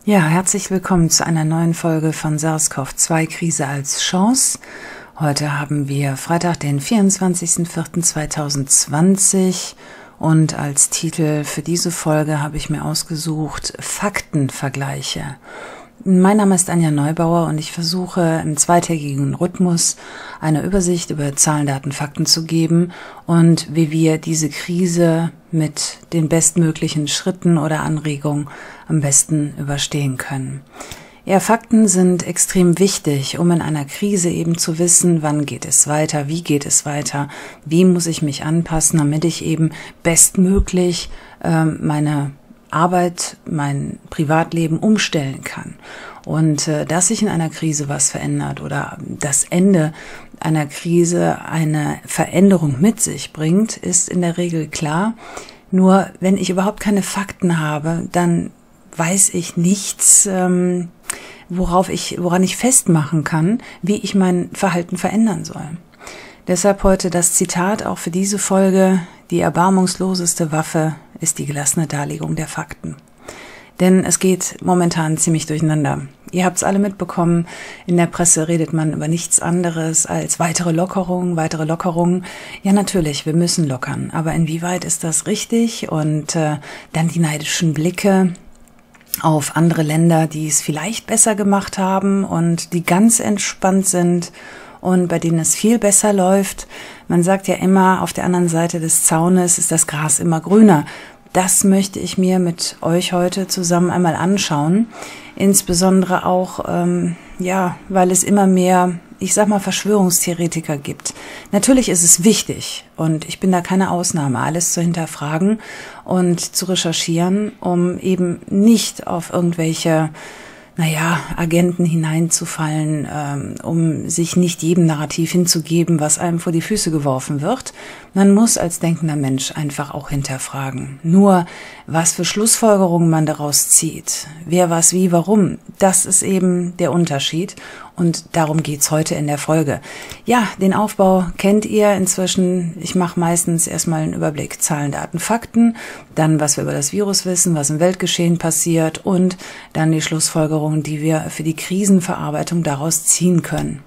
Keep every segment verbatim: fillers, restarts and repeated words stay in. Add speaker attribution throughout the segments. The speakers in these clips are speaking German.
Speaker 1: Ja, herzlich willkommen zu einer neuen Folge von SARS-CoV zwei Krise als Chance. Heute haben wir Freitag, den vierundzwanzigsten vierten zweitausendzwanzig und als Titel für diese Folge habe ich mir ausgesucht Faktenvergleiche. Mein Name ist Anja Neubauer und ich versuche im zweitägigen Rhythmus eine Übersicht über Zahlen, Daten, Fakten zu geben und wie wir diese Krise mit den bestmöglichen Schritten oder Anregungen am besten überstehen können. Ja, Fakten sind extrem wichtig, um in einer Krise eben zu wissen, wann geht es weiter, wie geht es weiter, wie muss ich mich anpassen, damit ich eben bestmöglich äh, meine Arbeit, mein Privatleben umstellen kann. Und äh, dass sich in einer Krise was verändert oder das Ende einer Krise eine Veränderung mit sich bringt, ist in der Regel klar. Nur wenn ich überhaupt keine Fakten habe, dann weiß ich nichts, ähm, worauf ich, woran ich festmachen kann, wie ich mein Verhalten verändern soll. Deshalb heute das Zitat auch für diese Folge: Die erbarmungsloseste Waffe ist die gelassene Darlegung der Fakten. Denn es geht momentan ziemlich durcheinander. Ihr habt es alle mitbekommen, in der Presse redet man über nichts anderes als weitere Lockerungen, weitere Lockerungen. Ja, natürlich, wir müssen lockern, aber inwieweit ist das richtig? Und äh, dann die neidischen Blicke auf andere Länder, die es vielleicht besser gemacht haben und die ganz entspannt sind und bei denen es viel besser läuft. Man sagt ja immer, auf der anderen Seite des Zaunes ist das Gras immer grüner. Das möchte ich mir mit euch heute zusammen einmal anschauen. Insbesondere auch, ähm, ja, weil es immer mehr, ich sag mal, Verschwörungstheoretiker gibt. Natürlich ist es wichtig, und ich bin da keine Ausnahme, alles zu hinterfragen und zu recherchieren, um eben nicht auf irgendwelche, naja, Agenten hineinzufallen, ähm, um sich nicht jedem Narrativ hinzugeben, was einem vor die Füße geworfen wird. Man muss als denkender Mensch einfach auch hinterfragen. Nur, was für Schlussfolgerungen man daraus zieht, wer was wie, warum, das ist eben der Unterschied. Und darum geht's heute in der Folge. Ja, den Aufbau kennt ihr inzwischen. Ich mache meistens erstmal einen Überblick Zahlen, Daten, Fakten, dann was wir über das Virus wissen, was im Weltgeschehen passiert und dann die Schlussfolgerungen, die wir für die Krisenverarbeitung daraus ziehen können.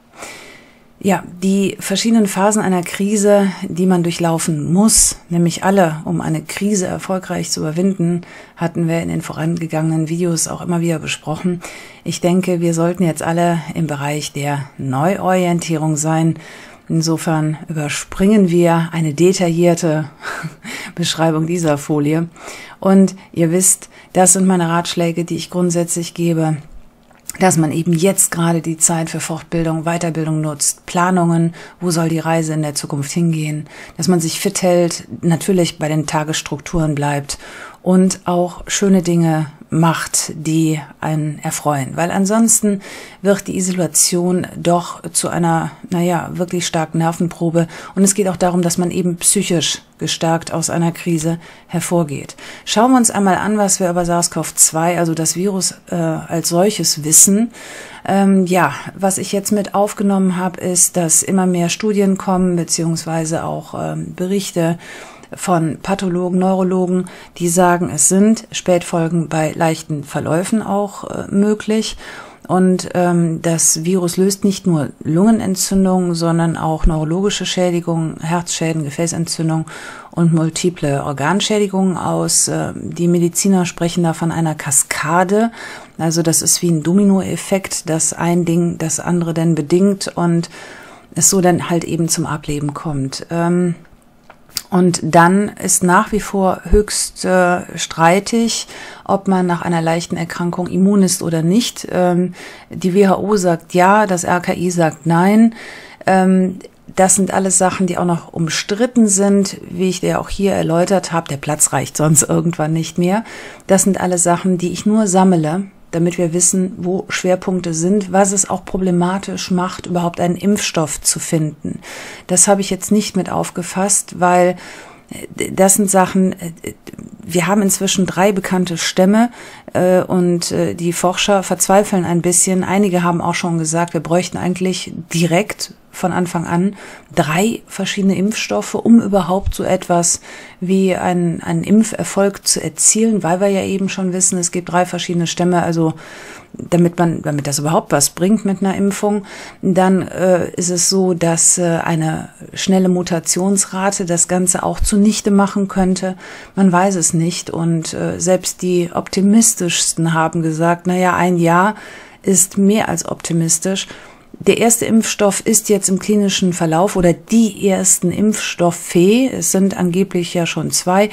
Speaker 1: Ja, die verschiedenen Phasen einer Krise, die man durchlaufen muss, nämlich alle, um eine Krise erfolgreich zu überwinden, hatten wir in den vorangegangenen Videos auch immer wieder besprochen. Ich denke, wir sollten jetzt alle im Bereich der Neuorientierung sein. Insofern überspringen wir eine detaillierte Beschreibung dieser Folie. Und ihr wisst, das sind meine Ratschläge, die ich grundsätzlich gebe, dass man eben jetzt gerade die Zeit für Fortbildung, Weiterbildung nutzt, Planungen, wo soll die Reise in der Zukunft hingehen, dass man sich fit hält, natürlich bei den Tagesstrukturen bleibt und auch schöne Dinge macht, die einen erfreuen. Weil ansonsten wird die Isolation doch zu einer, naja, wirklich starken Nervenprobe. Und es geht auch darum, dass man eben psychisch gestärkt aus einer Krise hervorgeht. Schauen wir uns einmal an, was wir über SARS-CoV zwei, also das Virus äh, als solches, wissen. Ähm, ja, was ich jetzt mit aufgenommen habe, ist, dass immer mehr Studien kommen, beziehungsweise auch ähm, Berichte von Pathologen, Neurologen, die sagen, es sind Spätfolgen bei leichten Verläufen auch äh, möglich. Und ähm, das Virus löst nicht nur Lungenentzündungen, sondern auch neurologische Schädigungen, Herzschäden, Gefäßentzündung und multiple Organschädigungen aus. Äh, die Mediziner sprechen da von einer Kaskade. Also das ist wie ein Dominoeffekt, dass ein Ding das andere dann bedingt und es so dann halt eben zum Ableben kommt. Ähm, Und dann ist nach wie vor höchst äh, streitig, ob man nach einer leichten Erkrankung immun ist oder nicht. Ähm, die W H O sagt ja, das R K I sagt nein. Ähm, das sind alles Sachen, die auch noch umstritten sind, wie ich dir auch hier erläutert habe. Der Platz reicht sonst irgendwann nicht mehr. Das sind alles Sachen, die ich nur sammle, damit wir wissen, wo Schwerpunkte sind, was es auch problematisch macht, überhaupt einen Impfstoff zu finden. Das habe ich jetzt nicht mit aufgefasst, weil das sind Sachen, wir haben inzwischen drei bekannte Stämme äh, und äh, die Forscher verzweifeln ein bisschen. Einige haben auch schon gesagt, wir bräuchten eigentlich direkt von Anfang an drei verschiedene Impfstoffe, um überhaupt so etwas wie einen, einen Impferfolg zu erzielen, weil wir ja eben schon wissen, es gibt drei verschiedene Stämme, also damit man, damit das überhaupt was bringt mit einer Impfung, dann äh, ist es so, dass äh, eine schnelle Mutationsrate das Ganze auch zunichte machen könnte. Man weiß es nicht und äh, selbst die optimistischsten haben gesagt, naja, ein Jahr ist mehr als optimistisch. Der erste Impfstoff ist jetzt im klinischen Verlauf oder die ersten Impfstoffe, es sind angeblich ja schon zwei,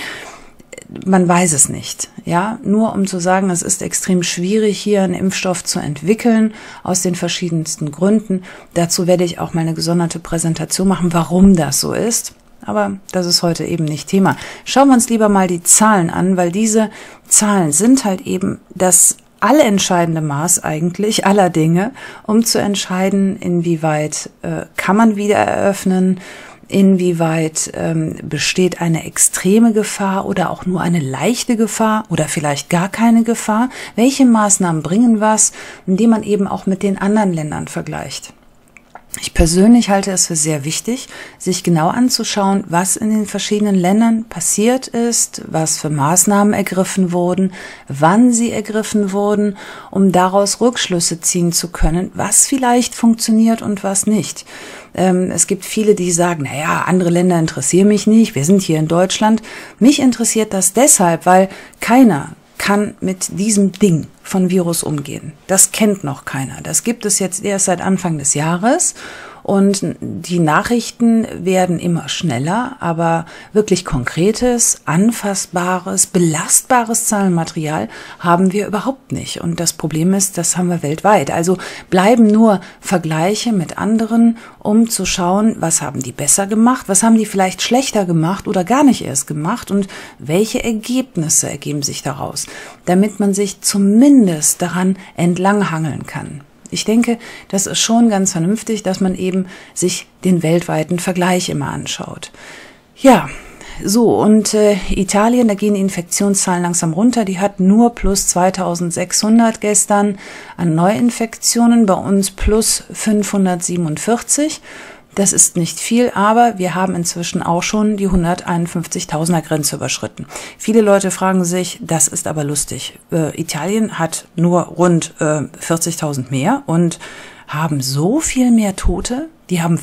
Speaker 1: man weiß es nicht, ja, nur um zu sagen, es ist extrem schwierig, hier einen Impfstoff zu entwickeln, aus den verschiedensten Gründen. Dazu werde ich auch mal eine gesonderte Präsentation machen, warum das so ist. Aber das ist heute eben nicht Thema. Schauen wir uns lieber mal die Zahlen an, weil diese Zahlen sind halt eben das allentscheidende Maß eigentlich aller Dinge, um zu entscheiden, inwieweit äh, kann man wieder eröffnen, inwieweit ähm, besteht eine extreme Gefahr oder auch nur eine leichte Gefahr oder vielleicht gar keine Gefahr. Welche Maßnahmen bringen was, indem man eben auch mit den anderen Ländern vergleicht. Ich persönlich halte es für sehr wichtig, sich genau anzuschauen, was in den verschiedenen Ländern passiert ist, was für Maßnahmen ergriffen wurden, wann sie ergriffen wurden, um daraus Rückschlüsse ziehen zu können, was vielleicht funktioniert und was nicht. Ähm, es gibt viele, die sagen, naja, andere Länder interessieren mich nicht, wir sind hier in Deutschland. Mich interessiert das deshalb, weil keiner kann mit diesem Ding von Virus umgehen. Das kennt noch keiner. Das gibt es jetzt erst seit Anfang des Jahres und die Nachrichten werden immer schneller, aber wirklich konkretes, anfassbares, belastbares Zahlenmaterial haben wir überhaupt nicht. Und das Problem ist, das haben wir weltweit. Also bleiben nur Vergleiche mit anderen, um zu schauen, was haben die besser gemacht, was haben die vielleicht schlechter gemacht oder gar nicht erst gemacht und welche Ergebnisse ergeben sich daraus, damit man sich zumindest daran entlanghangeln kann. Ich denke, das ist schon ganz vernünftig, dass man eben sich den weltweiten Vergleich immer anschaut. Ja, so und äh, Italien, da gehen die Infektionszahlen langsam runter. Die hat nur plus zweitausendsechshundert gestern an Neuinfektionen, bei uns plus fünfhundertsiebenundvierzig. Das ist nicht viel, aber wir haben inzwischen auch schon die hunderteinundfünfzigtausender Grenze überschritten. Viele Leute fragen sich, das ist aber lustig. Äh, Italien hat nur rund äh, vierzigtausend mehr und haben so viel mehr Tote. Die haben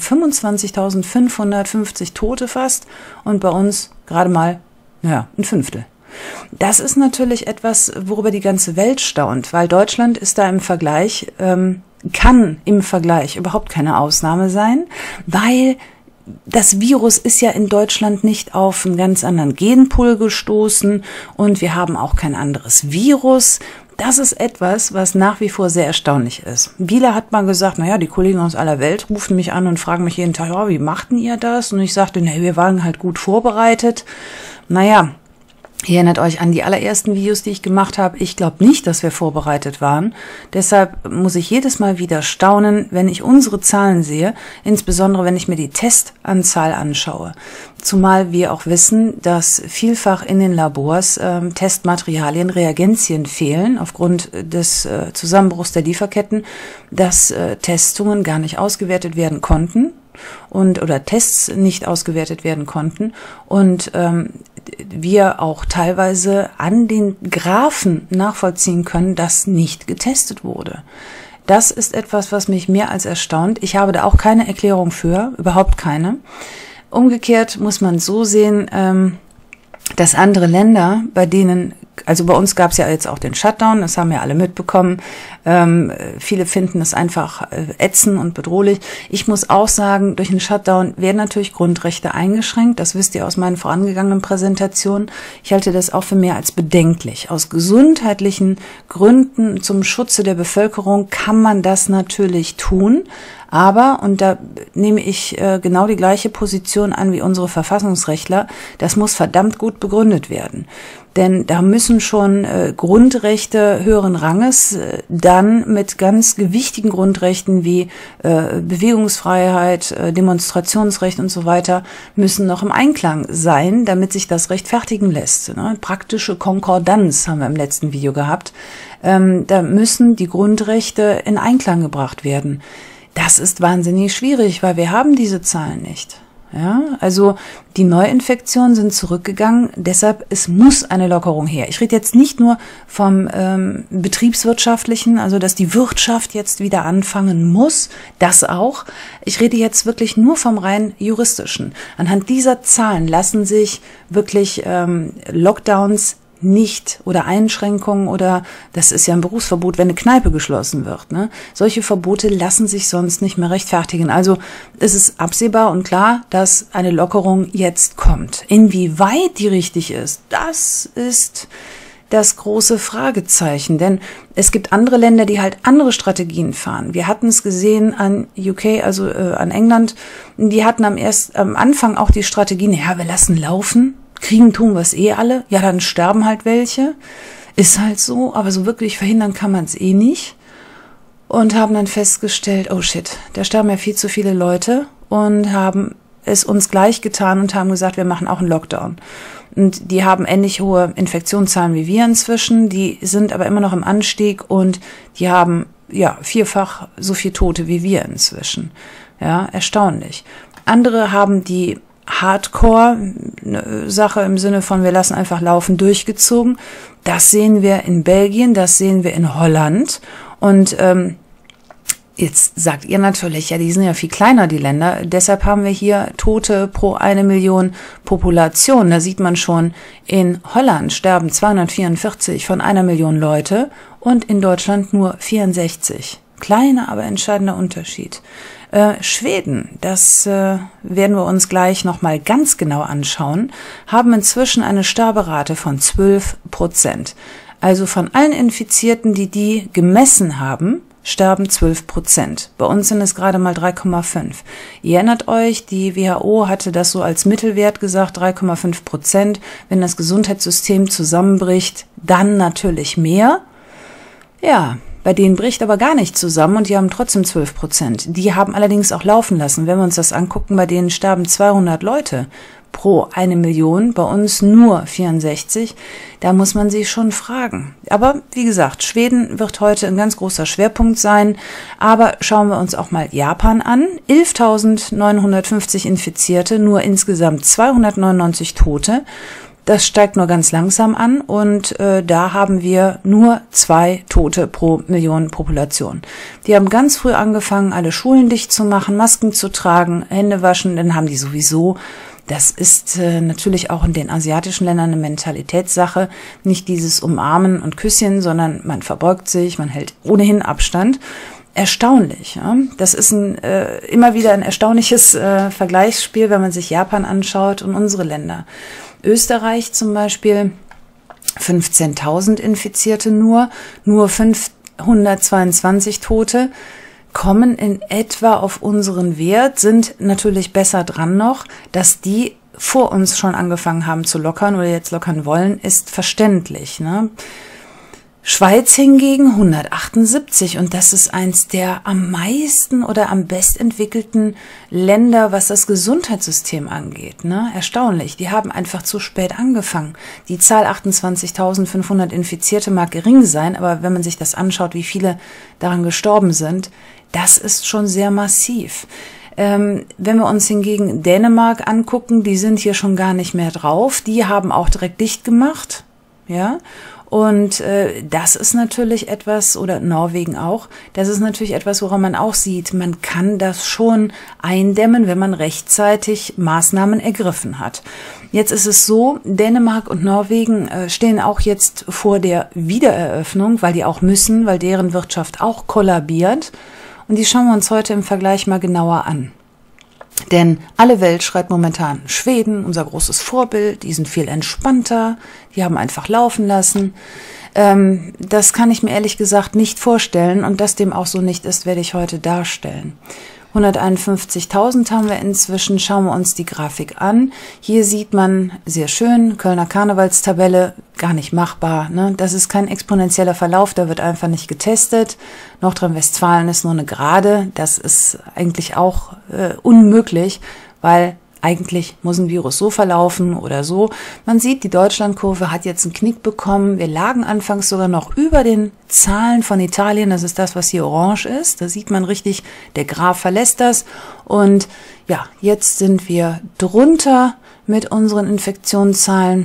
Speaker 1: fünfundzwanzigtausendfünfhundertfünfzig Tote fast und bei uns gerade mal, naja, ein Fünftel. Das ist natürlich etwas, worüber die ganze Welt staunt, weil Deutschland ist da im Vergleich, ähm, kann im Vergleich überhaupt keine Ausnahme sein, weil das Virus ist ja in Deutschland nicht auf einen ganz anderen Genpool gestoßen und wir haben auch kein anderes Virus. Das ist etwas, was nach wie vor sehr erstaunlich ist. Wieler hat mal gesagt, naja, die Kollegen aus aller Welt rufen mich an und fragen mich jeden Tag, ja, wie machten ihr das? Und ich sagte, nee, wir waren halt gut vorbereitet. Naja, ihr erinnert euch an die allerersten Videos, die ich gemacht habe. Ich glaube nicht, dass wir vorbereitet waren. Deshalb muss ich jedes Mal wieder staunen, wenn ich unsere Zahlen sehe, insbesondere wenn ich mir die Testanzahl anschaue. Zumal wir auch wissen, dass vielfach in den Labors äh, Testmaterialien, Reagenzien fehlen, aufgrund des äh, Zusammenbruchs der Lieferketten, dass äh, Testungen gar nicht ausgewertet werden konnten. Und oder Tests nicht ausgewertet werden konnten und ähm, wir auch teilweise an den Graphen nachvollziehen können, dass nicht getestet wurde. Das ist etwas, was mich mehr als erstaunt. Ich habe da auch keine Erklärung für, überhaupt keine. Umgekehrt muss man so sehen, ähm, dass andere Länder, bei denen, also bei uns gab es ja jetzt auch den Shutdown, das haben ja alle mitbekommen. Ähm, viele finden es einfach äh, ätzend und bedrohlich. Ich muss auch sagen, durch den Shutdown werden natürlich Grundrechte eingeschränkt. Das wisst ihr aus meinen vorangegangenen Präsentationen. Ich halte das auch für mehr als bedenklich. Aus gesundheitlichen Gründen zum Schutze der Bevölkerung kann man das natürlich tun. Aber, und da nehme ich äh, genau die gleiche Position an wie unsere Verfassungsrechtler, das muss verdammt gut begründet werden. Denn da müssen schon äh, Grundrechte höheren Ranges äh, dann mit ganz gewichtigen Grundrechten wie äh, Bewegungsfreiheit, äh, Demonstrationsrecht und so weiter müssen noch im Einklang sein, damit sich das rechtfertigen lässt. Ne? Praktische Konkordanz haben wir im letzten Video gehabt. Ähm, da müssen die Grundrechte in Einklang gebracht werden. Das ist wahnsinnig schwierig, weil wir haben diese Zahlen nicht. Ja, also die Neuinfektionen sind zurückgegangen, deshalb es muss eine Lockerung her. Ich rede jetzt nicht nur vom ähm, betriebswirtschaftlichen, also dass die Wirtschaft jetzt wieder anfangen muss, das auch. Ich rede jetzt wirklich nur vom rein juristischen. Anhand dieser Zahlen lassen sich wirklich ähm, Lockdowns nicht oder Einschränkungen oder das ist ja ein Berufsverbot, wenn eine Kneipe geschlossen wird. Ne? Solche Verbote lassen sich sonst nicht mehr rechtfertigen. Also es ist absehbar und klar, dass eine Lockerung jetzt kommt. Inwieweit die richtig ist, das ist das große Fragezeichen, denn es gibt andere Länder, die halt andere Strategien fahren. Wir hatten es gesehen an U K, also äh, an England, die hatten am erst am Anfang auch die Strategien, ja, wir lassen laufen. Kriegen tun wir es eh alle, ja, dann sterben halt welche, ist halt so, aber so wirklich verhindern kann man es eh nicht und haben dann festgestellt, oh shit, da sterben ja viel zu viele Leute und haben es uns gleich getan und haben gesagt, wir machen auch einen Lockdown. Und die haben ähnlich hohe Infektionszahlen wie wir inzwischen, die sind aber immer noch im Anstieg und die haben ja vierfach so viel Tote wie wir inzwischen. Ja, erstaunlich. Andere haben die Hardcore-Sache im Sinne von, wir lassen einfach laufen, durchgezogen. Das sehen wir in Belgien, das sehen wir in Holland. Und ähm, jetzt sagt ihr natürlich, ja, die sind ja viel kleiner, die Länder. Deshalb haben wir hier Tote pro eine Million Population. Da sieht man schon, in Holland sterben zweihundertvierundvierzig von einer Million Leute und in Deutschland nur vierundsechzig. Kleiner, aber entscheidender Unterschied. Äh, Schweden, das äh, werden wir uns gleich nochmal ganz genau anschauen, haben inzwischen eine Sterberate von zwölf Prozent. Also von allen Infizierten, die die gemessen haben, sterben zwölf Prozent. Bei uns sind es gerade mal drei Komma fünf. Ihr erinnert euch, die W H O hatte das so als Mittelwert gesagt, drei Komma fünf Prozent. Wenn das Gesundheitssystem zusammenbricht, dann natürlich mehr. Ja, bei denen bricht aber gar nicht zusammen und die haben trotzdem zwölf Prozent. Die haben allerdings auch laufen lassen. Wenn wir uns das angucken, bei denen sterben zweihundert Leute pro eine Million, bei uns nur vierundsechzig. Da muss man sich schon fragen. Aber wie gesagt, Schweden wird heute ein ganz großer Schwerpunkt sein. Aber schauen wir uns auch mal Japan an. elftausendneunhundertfünfzig Infizierte, nur insgesamt zweihundertneunundneunzig Tote. Das steigt nur ganz langsam an und äh, da haben wir nur zwei Tote pro Million Population. Die haben ganz früh angefangen, alle Schulen dicht zu machen, Masken zu tragen, Hände waschen, dann haben die sowieso, das ist äh, natürlich auch in den asiatischen Ländern eine Mentalitätssache, nicht dieses Umarmen und Küsschen, sondern man verbeugt sich, man hält ohnehin Abstand. Erstaunlich. Ja? Das ist ein, äh, immer wieder ein erstaunliches äh, Vergleichsspiel, wenn man sich Japan anschaut und unsere Länder. Österreich zum Beispiel fünfzehntausend Infizierte nur, nur fünfhundertzweiundzwanzig Tote, kommen in etwa auf unseren Wert, sind natürlich besser dran noch, dass die vor uns schon angefangen haben zu lockern oder jetzt lockern wollen, ist verständlich, ne? Schweiz hingegen hundertachtundsiebzig und das ist eins der am meisten oder am bestentwickelten Länder, was das Gesundheitssystem angeht. Ne? Erstaunlich, die haben einfach zu spät angefangen. Die Zahl achtundzwanzigtausendfünfhundert Infizierte mag gering sein, aber wenn man sich das anschaut, wie viele daran gestorben sind, das ist schon sehr massiv. Ähm, wenn wir uns hingegen Dänemark angucken, die sind hier schon gar nicht mehr drauf. Die haben auch direkt dicht gemacht, ja. Und äh, das ist natürlich etwas, oder Norwegen auch, das ist natürlich etwas, woran man auch sieht, man kann das schon eindämmen, wenn man rechtzeitig Maßnahmen ergriffen hat. Jetzt ist es so, Dänemark und Norwegen äh, stehen auch jetzt vor der Wiedereröffnung, weil die auch müssen, weil deren Wirtschaft auch kollabiert. Und die schauen wir uns heute im Vergleich mal genauer an. Denn alle Welt schreit momentan Schweden, unser großes Vorbild, die sind viel entspannter, die haben einfach laufen lassen. Ähm, das kann ich mir ehrlich gesagt nicht vorstellen und dass dem auch so nicht ist, werde ich heute darstellen. hunderteinundfünfzigtausend haben wir inzwischen, schauen wir uns die Grafik an. Hier sieht man sehr schön, Kölner Karnevalstabelle, gar nicht machbar. Ne? Das ist kein exponentieller Verlauf, da wird einfach nicht getestet. Nordrhein-Westfalen ist nur eine Gerade, das ist eigentlich auch äh, unmöglich, weil eigentlich muss ein Virus so verlaufen oder so. Man sieht, die Deutschlandkurve hat jetzt einen Knick bekommen. Wir lagen anfangs sogar noch über den Zahlen von Italien. Das ist das, was hier orange ist. Da sieht man richtig, der Graph verlässt das. Und ja, jetzt sind wir drunter mit unseren Infektionszahlen.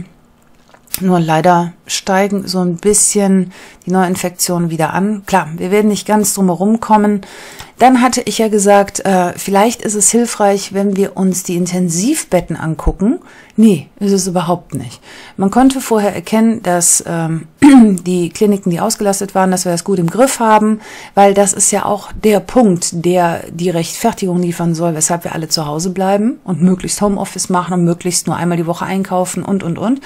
Speaker 1: Nur leider steigen so ein bisschen die Neuinfektionen wieder an. Klar, wir werden nicht ganz drum herum kommen. Dann hatte ich ja gesagt, äh, vielleicht ist es hilfreich, wenn wir uns die Intensivbetten angucken. Nee, ist es überhaupt nicht. Man konnte vorher erkennen, dass ähm, die Kliniken, die ausgelastet waren, dass wir das gut im Griff haben, weil das ist ja auch der Punkt, der die Rechtfertigung liefern soll, weshalb wir alle zu Hause bleiben und möglichst Homeoffice machen und möglichst nur einmal die Woche einkaufen und, und, und.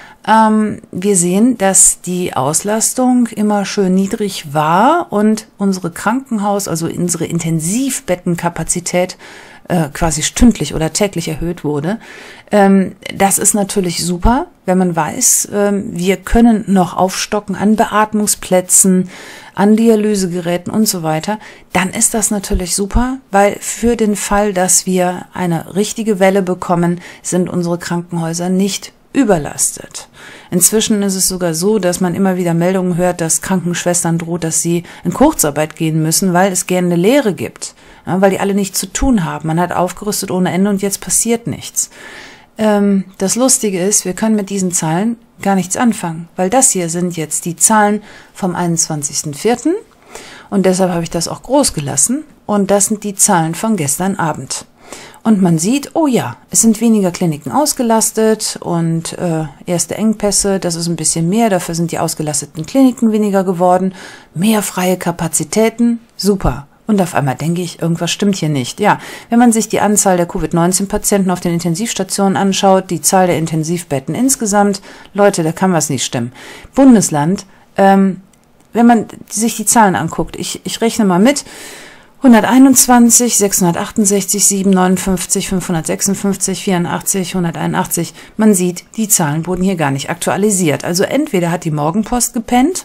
Speaker 1: Ähm, wir sehen, dass die Auslastung immer schön niedrig war und unsere Krankenhaus, also unsere Intensivbettenkapazität äh, quasi stündlich oder täglich erhöht wurde. Ähm, das ist natürlich super, wenn man weiß, ähm, wir können noch aufstocken an Beatmungsplätzen, an Dialysegeräten und so weiter. Dann ist das natürlich super, weil für den Fall, dass wir eine richtige Welle bekommen, sind unsere Krankenhäuser nicht überlastet. Inzwischen ist es sogar so, dass man immer wieder Meldungen hört, dass Krankenschwestern droht, dass sie in Kurzarbeit gehen müssen, weil es gerne eine Leere gibt, ja, weil die alle nichts zu tun haben. Man hat aufgerüstet ohne Ende und jetzt passiert nichts. Ähm, das Lustige ist, wir können mit diesen Zahlen gar nichts anfangen, weil das hier sind jetzt die Zahlen vom einundzwanzigsten vierten und deshalb habe ich das auch groß gelassen und das sind die Zahlen von gestern Abend. Und man sieht, oh ja, es sind weniger Kliniken ausgelastet und äh, erste Engpässe, das ist ein bisschen mehr, dafür sind die ausgelasteten Kliniken weniger geworden, mehr freie Kapazitäten, super. Und auf einmal denke ich, irgendwas stimmt hier nicht. Ja, wenn man sich die Anzahl der Covid neunzehn Patienten auf den Intensivstationen anschaut, die Zahl der Intensivbetten insgesamt, Leute, da kann was nicht stimmen. Bundesland, ähm, wenn man sich die Zahlen anguckt, ich, ich rechne mal mit, hunderteinundzwanzig, sechshundertachtundsechzig, siebenhundertneunundfünfzig, fünfhundertsechsundfünfzig, vierundachtzig, hunderteinundachtzig. Man sieht, die Zahlen wurden hier gar nicht aktualisiert. Also entweder hat die Morgenpost gepennt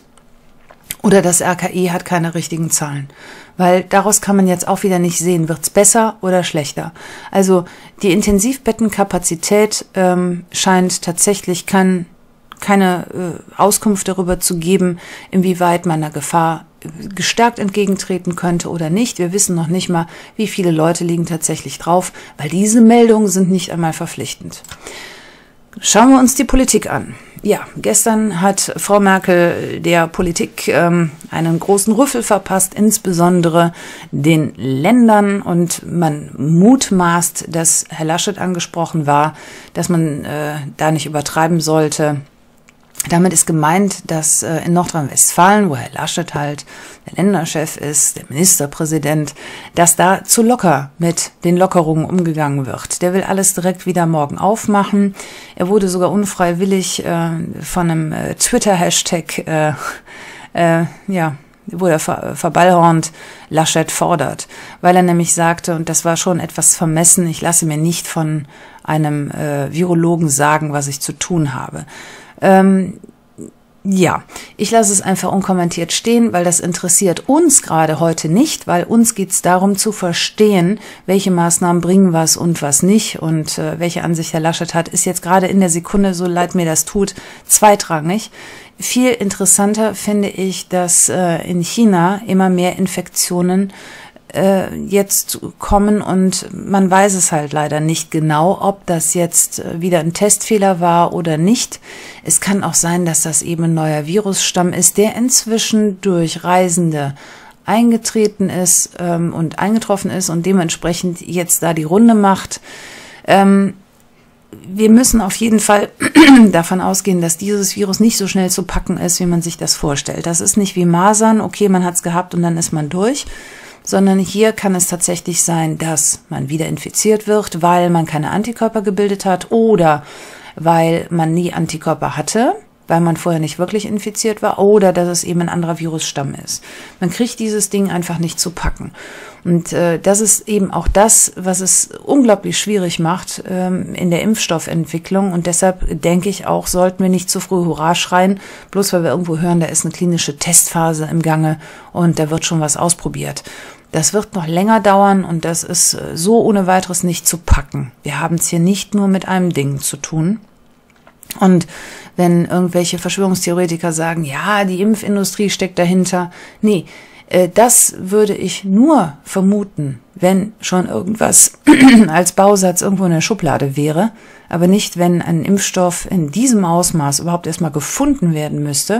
Speaker 1: oder das R K I hat keine richtigen Zahlen. Weil daraus kann man jetzt auch wieder nicht sehen, wird's besser oder schlechter. Also die Intensivbettenkapazität ähm, scheint tatsächlich kein, keine äh, Auskunft darüber zu geben, inwieweit man einer Gefahr gestärkt entgegentreten könnte oder nicht. Wir wissen noch nicht mal, wie viele Leute liegen tatsächlich drauf, weil diese Meldungen sind nicht einmal verpflichtend. Schauen wir uns die Politik an. Ja, gestern hat Frau Merkel der Politik ähm, einen großen Rüffel verpasst, insbesondere den Ländern, und man mutmaßt, dass Herr Laschet angesprochen war, dass man äh, da nicht übertreiben sollte. Damit ist gemeint, dass äh, in Nordrhein-Westfalen, wo Herr Laschet halt der Länderchef ist, der Ministerpräsident, dass da zu locker mit den Lockerungen umgegangen wird. Der will alles direkt wieder morgen aufmachen. Er wurde sogar unfreiwillig äh, von einem äh, Twitter-Hashtag, äh, äh, ja, wurde er ver verballhornt, Laschet fordert, weil er nämlich sagte, und das war schon etwas vermessen, ich lasse mir nicht von einem äh, Virologen sagen, was ich zu tun habe. Ähm, ja, ich lasse es einfach unkommentiert stehen, weil das interessiert uns gerade heute nicht, weil uns geht es darum zu verstehen, welche Maßnahmen bringen was und was nicht, und äh, welche Ansicht Herr Laschet hat, ist jetzt gerade in der Sekunde, so leid mir das tut, zweitrangig. Viel interessanter finde ich, dass äh, in China immer mehr Infektionen jetzt kommen und man weiß es halt leider nicht genau, ob das jetzt wieder ein Testfehler war oder nicht. Es kann auch sein, dass das eben ein neuer Virusstamm ist, der inzwischen durch Reisende eingetreten ist ähm, und eingetroffen ist und dementsprechend jetzt da die Runde macht. Ähm, wir müssen auf jeden Fall davon ausgehen, dass dieses Virus nicht so schnell zu packen ist, wie man sich das vorstellt. Das ist nicht wie Masern, okay, man hat es gehabt und dann ist man durch, sondern hier kann es tatsächlich sein, dass man wieder infiziert wird, weil man keine Antikörper gebildet hat oder weil man nie Antikörper hatte weil man vorher nicht wirklich infiziert war, oder dass es eben ein anderer Virusstamm ist. Man kriegt dieses Ding einfach nicht zu packen. Und äh, das ist eben auch das, was es unglaublich schwierig macht ähm, in der Impfstoffentwicklung. Und deshalb denke ich auch, sollten wir nicht zu früh Hurra schreien, bloß weil wir irgendwo hören, da ist eine klinische Testphase im Gange und da wird schon was ausprobiert. Das wird noch länger dauern und das ist so ohne weiteres nicht zu packen. Wir haben es hier nicht nur mit einem Ding zu tun. Und wenn irgendwelche Verschwörungstheoretiker sagen, ja, die Impfindustrie steckt dahinter, nee, äh, das würde ich nur vermuten, wenn schon irgendwas als Bausatz irgendwo in der Schublade wäre, aber nicht, wenn ein Impfstoff in diesem Ausmaß überhaupt erstmal gefunden werden müsste.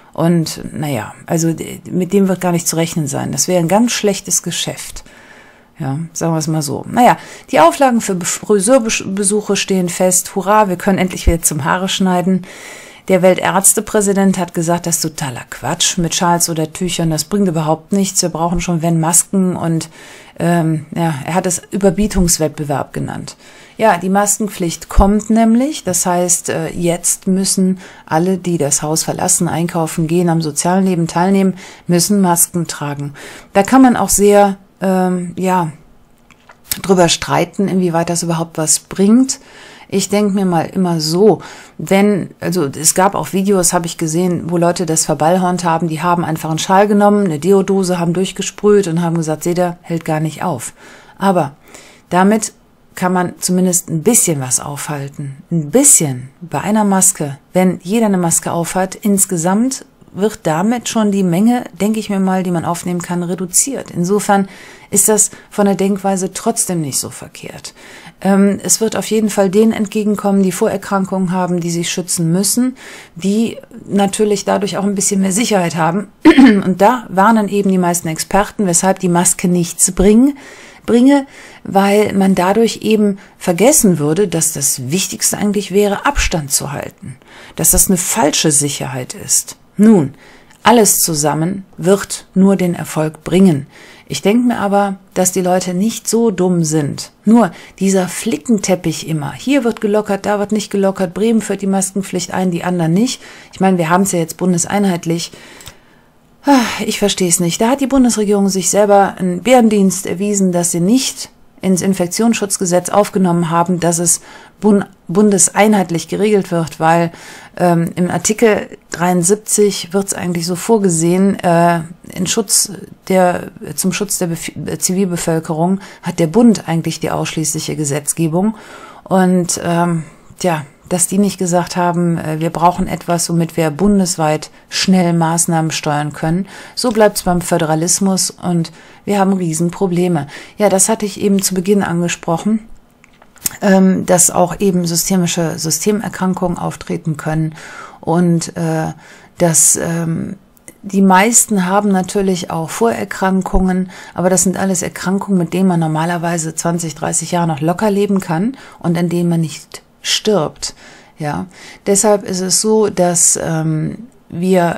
Speaker 1: Und naja, also mit dem wird gar nicht zu rechnen sein. Das wäre ein ganz schlechtes Geschäft. Ja, sagen wir es mal so. Naja, die Auflagen für Friseurbesuche stehen fest. Hurra, wir können endlich wieder zum Haare schneiden. Der Weltärztepräsident hat gesagt, das ist totaler Quatsch mit Schals oder Tüchern. Das bringt überhaupt nichts. Wir brauchen schon, wenn, Masken. Und ähm, ja, er hat es Überbietungswettbewerb genannt. Ja, die Maskenpflicht kommt nämlich. Das heißt, äh, jetzt müssen alle, die das Haus verlassen, einkaufen gehen, am sozialen Leben teilnehmen, müssen Masken tragen. Da kann man auch sehr Ähm, ja, drüber streiten, inwieweit das überhaupt was bringt. Ich denke mir mal immer so, wenn, also es gab auch Videos, habe ich gesehen, wo Leute das verballhornt haben, die haben einfach einen Schal genommen, eine Deodose, haben durchgesprüht und haben gesagt, seht ihr, hält gar nicht auf. Aber damit kann man zumindest ein bisschen was aufhalten. Ein bisschen bei einer Maske, wenn jeder eine Maske aufhat, insgesamt wird damit schon die Menge, denke ich mir mal, die man aufnehmen kann, reduziert. Insofern ist das von der Denkweise trotzdem nicht so verkehrt. Ähm, es wird auf jeden Fall denen entgegenkommen, die Vorerkrankungen haben, die sich schützen müssen, die natürlich dadurch auch ein bisschen mehr Sicherheit haben. Und da warnen eben die meisten Experten, weshalb die Maske nichts bringen. bringe, weil man dadurch eben vergessen würde, dass das Wichtigste eigentlich wäre, Abstand zu halten, dass das eine falsche Sicherheit ist. Nun, alles zusammen wird nur den Erfolg bringen. Ich denke mir aber, dass die Leute nicht so dumm sind. Nur dieser Flickenteppich immer. Hier wird gelockert, da wird nicht gelockert. Bremen führt die Maskenpflicht ein, die anderen nicht. Ich meine, wir haben es ja jetzt bundeseinheitlich. Ich verstehe es nicht. Da hat die Bundesregierung sich selber einen Bärendienst erwiesen, dass sie nicht ins Infektionsschutzgesetz aufgenommen haben, dass es bund bundeseinheitlich geregelt wird, weil ähm, im Artikel dreiundsiebzig wird es eigentlich so vorgesehen, äh, in Schutz der, zum Schutz der Bef Zivilbevölkerung hat der Bund eigentlich die ausschließliche Gesetzgebung. Und ähm, tja, dass die nicht gesagt haben, wir brauchen etwas, womit wir bundesweit schnell Maßnahmen steuern können. So bleibt es beim Föderalismus und wir haben Riesenprobleme. Ja, das hatte ich eben zu Beginn angesprochen, ähm, dass auch eben systemische Systemerkrankungen auftreten können und äh, dass ähm, die meisten haben natürlich auch Vorerkrankungen, aber das sind alles Erkrankungen, mit denen man normalerweise zwanzig, dreißig Jahre noch locker leben kann und an denen man nicht stirbt. Ja, deshalb ist es so, dass ähm, wir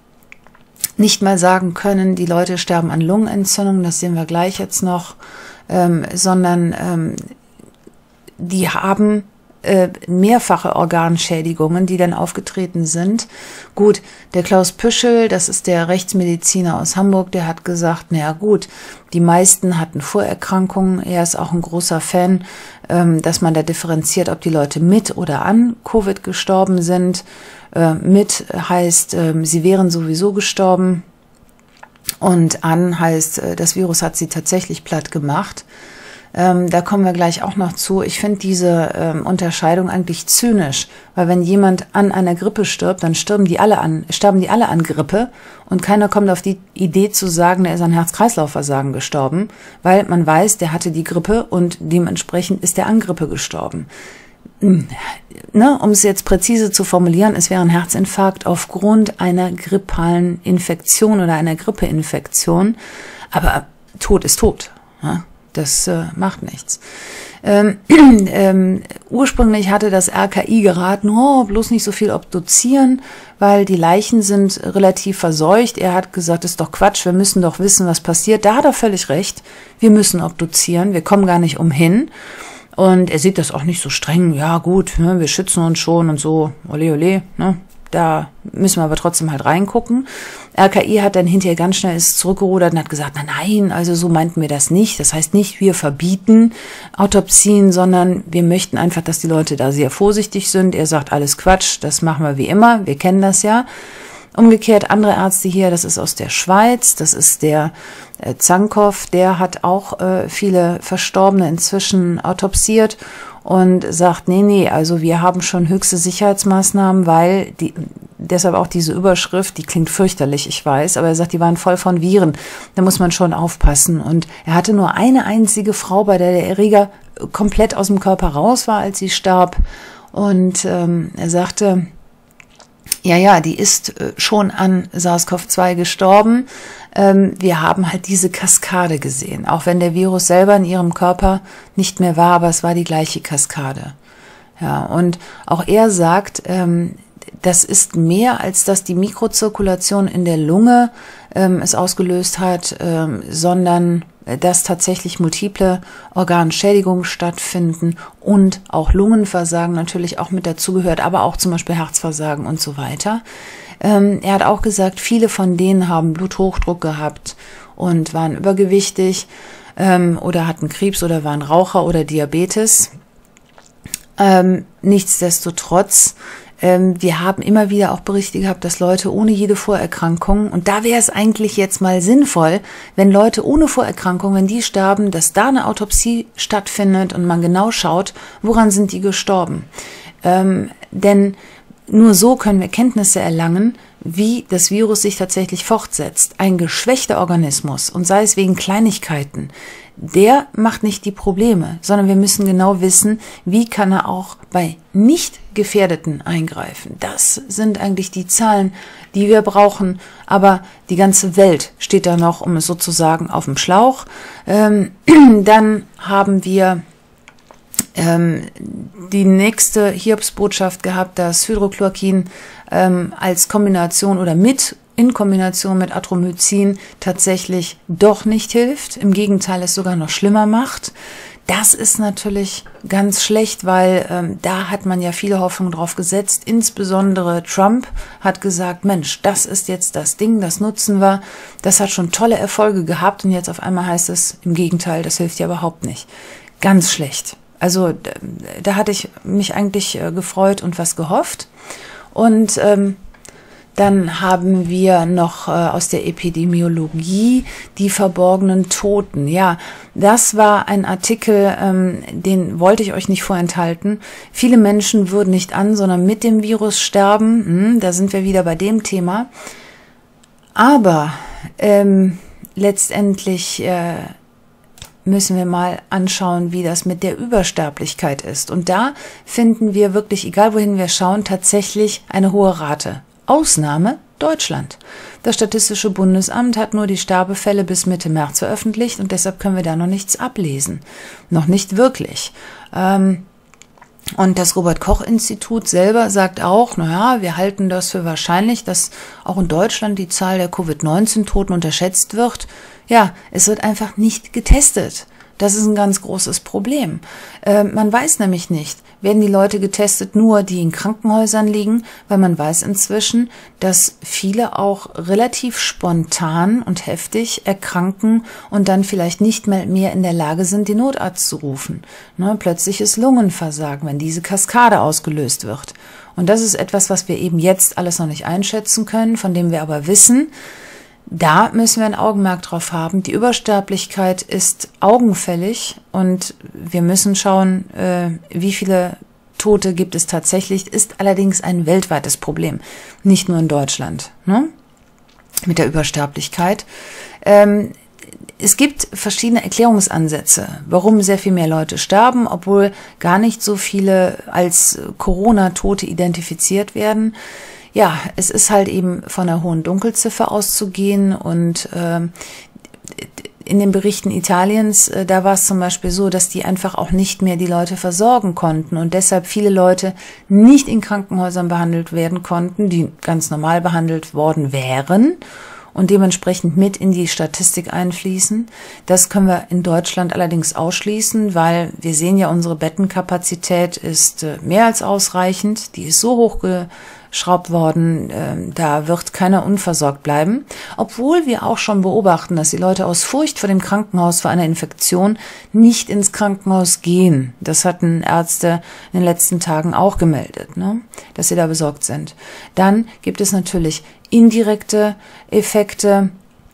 Speaker 1: nicht mal sagen können, die Leute sterben an Lungenentzündung, das sehen wir gleich jetzt noch, ähm, sondern ähm, die haben äh, mehrfache Organschädigungen, die dann aufgetreten sind. Gut, der Klaus Püschel, das ist der Rechtsmediziner aus Hamburg, der hat gesagt, naja gut, die meisten hatten Vorerkrankungen. Er ist auch ein großer Fan, ähm, dass man da differenziert, ob die Leute mit oder an Covid gestorben sind. Äh, mit heißt, äh, sie wären sowieso gestorben und an heißt, äh, das Virus hat sie tatsächlich platt gemacht. Ähm, da kommen wir gleich auch noch zu. Ich finde diese ähm, Unterscheidung eigentlich zynisch, weil wenn jemand an einer Grippe stirbt, dann sterben die alle an, sterben die alle an Grippe und keiner kommt auf die Idee zu sagen, der ist an Herz-Kreislauf-Versagen gestorben, weil man weiß, der hatte die Grippe und dementsprechend ist der an Grippe gestorben. Ne, um es jetzt präzise zu formulieren, es wäre ein Herzinfarkt aufgrund einer grippalen Infektion oder einer Grippeinfektion, aber Tod ist tot. Ja? Das äh, macht nichts. Ähm, ähm, ursprünglich hatte das R K I geraten, oh, bloß nicht so viel obduzieren, weil die Leichen sind relativ verseucht. Er hat gesagt, das ist doch Quatsch, wir müssen doch wissen, was passiert. Da hat er völlig recht. Wir müssen obduzieren, wir kommen gar nicht umhin. Und er sieht das auch nicht so streng. Ja gut, ne, wir schützen uns schon und so, ole ole, ne, da müssen wir aber trotzdem halt reingucken. R K I hat dann hinterher ganz schnell ist zurückgerudert und hat gesagt, na nein, also so meinten wir das nicht. Das heißt nicht, wir verbieten Autopsien, sondern wir möchten einfach, dass die Leute da sehr vorsichtig sind. Er sagt, alles Quatsch, das machen wir wie immer, wir kennen das ja. Umgekehrt andere Ärzte hier, das ist aus der Schweiz, das ist der äh, Zankow, der hat auch äh, viele Verstorbene inzwischen autopsiert und sagt, nee, nee, also wir haben schon höchste Sicherheitsmaßnahmen, weil die, deshalb auch diese Überschrift, die klingt fürchterlich, ich weiß, aber er sagt, die waren voll von Viren, da muss man schon aufpassen. Und er hatte nur eine einzige Frau, bei der der Erreger komplett aus dem Körper raus war, als sie starb. Und ähm, er sagte, ja, ja, die ist äh, schon an SARS-CoV zwei gestorben. Ähm, wir haben halt diese Kaskade gesehen, auch wenn der Virus selber in ihrem Körper nicht mehr war, aber es war die gleiche Kaskade. Ja, und auch er sagt, ähm, das ist mehr, als dass die Mikrozirkulation in der Lunge ähm, es ausgelöst hat, ähm, sondern dass tatsächlich multiple Organschädigungen stattfinden und auch Lungenversagen natürlich auch mit dazugehört, aber auch zum Beispiel Herzversagen und so weiter. Ähm, er hat auch gesagt, viele von denen haben Bluthochdruck gehabt und waren übergewichtig ähm, oder hatten Krebs oder waren Raucher oder Diabetes. Ähm, nichtsdestotrotz, ähm, wir haben immer wieder auch Berichte gehabt, dass Leute ohne jede Vorerkrankung, und da wäre es eigentlich jetzt mal sinnvoll, wenn Leute ohne Vorerkrankung, wenn die sterben, dass da eine Autopsie stattfindet und man genau schaut, woran sind die gestorben. Ähm, denn nur so können wir Kenntnisse erlangen, wie das Virus sich tatsächlich fortsetzt. Ein geschwächter Organismus, und sei es wegen Kleinigkeiten, der macht nicht die Probleme, sondern wir müssen genau wissen, wie kann er auch bei nicht Gefährdeten eingreifen. Das sind eigentlich die Zahlen, die wir brauchen, aber die ganze Welt steht da noch, um es sozusagen auf dem Schlauch. Ähm, dann haben wir ähm, die nächste Hiobsbotschaft gehabt, dass Hydrochloroquin ähm, als Kombination oder mit in Kombination mit Atromycin tatsächlich doch nicht hilft. Im Gegenteil, es sogar noch schlimmer macht. Das ist natürlich ganz schlecht, weil ähm, da hat man ja viele Hoffnungen drauf gesetzt. Insbesondere Trump hat gesagt, Mensch, das ist jetzt das Ding, das nutzen wir. Das hat schon tolle Erfolge gehabt und jetzt auf einmal heißt es, im Gegenteil, das hilft ja überhaupt nicht. Ganz schlecht. Also da, da hatte ich mich eigentlich äh, gefreut und was gehofft. Und ähm, dann haben wir noch äh, aus der Epidemiologie die verborgenen Toten. Ja, das war ein Artikel, ähm, den wollte ich euch nicht vorenthalten. Viele Menschen würden nicht an, sondern mit dem Virus sterben. Hm, da sind wir wieder bei dem Thema. Aber ähm, letztendlich äh, müssen wir mal anschauen, wie das mit der Übersterblichkeit ist. Und da finden wir wirklich, egal wohin wir schauen, tatsächlich eine hohe Rate. Ausnahme Deutschland. Das Statistische Bundesamt hat nur die Sterbefälle bis Mitte März veröffentlicht und deshalb können wir da noch nichts ablesen. Noch nicht wirklich. Ähm, und das Robert-Koch-Institut selber sagt auch, naja, wir halten das für wahrscheinlich, dass auch in Deutschland die Zahl der Covid neunzehn Toten unterschätzt wird. Ja, es wird einfach nicht getestet. Das ist ein ganz großes Problem. Äh, man weiß nämlich nicht, werden die Leute getestet, nur die in Krankenhäusern liegen, weil man weiß inzwischen, dass viele auch relativ spontan und heftig erkranken und dann vielleicht nicht mehr, mehr in der Lage sind, den Notarzt zu rufen. Ne, plötzliches Lungenversagen, wenn diese Kaskade ausgelöst wird. Und das ist etwas, was wir eben jetzt alles noch nicht einschätzen können, von dem wir aber wissen, da müssen wir ein Augenmerk drauf haben. Die Übersterblichkeit ist augenfällig und wir müssen schauen, äh, wie viele Tote gibt es tatsächlich. Ist allerdings ein weltweites Problem, nicht nur in Deutschland, ne? Mit der Übersterblichkeit. Ähm, es gibt verschiedene Erklärungsansätze, warum sehr viel mehr Leute sterben, obwohl gar nicht so viele als Corona-Tote identifiziert werden. Ja, es ist halt eben von einer hohen Dunkelziffer auszugehen und äh, in den Berichten Italiens, äh, da war es zum Beispiel so, dass die einfach auch nicht mehr die Leute versorgen konnten und deshalb viele Leute nicht in Krankenhäusern behandelt werden konnten, die ganz normal behandelt worden wären und dementsprechend mit in die Statistik einfließen. Das können wir in Deutschland allerdings ausschließen, weil wir sehen ja, unsere Bettenkapazität ist äh, mehr als ausreichend, die ist so hoch ge zurückgeschraubt worden. Äh, da wird keiner unversorgt bleiben. Obwohl wir auch schon beobachten, dass die Leute aus Furcht vor dem Krankenhaus, vor einer Infektion, nicht ins Krankenhaus gehen. Das hatten Ärzte in den letzten Tagen auch gemeldet, ne? Dass sie da besorgt sind. Dann gibt es natürlich indirekte Effekte.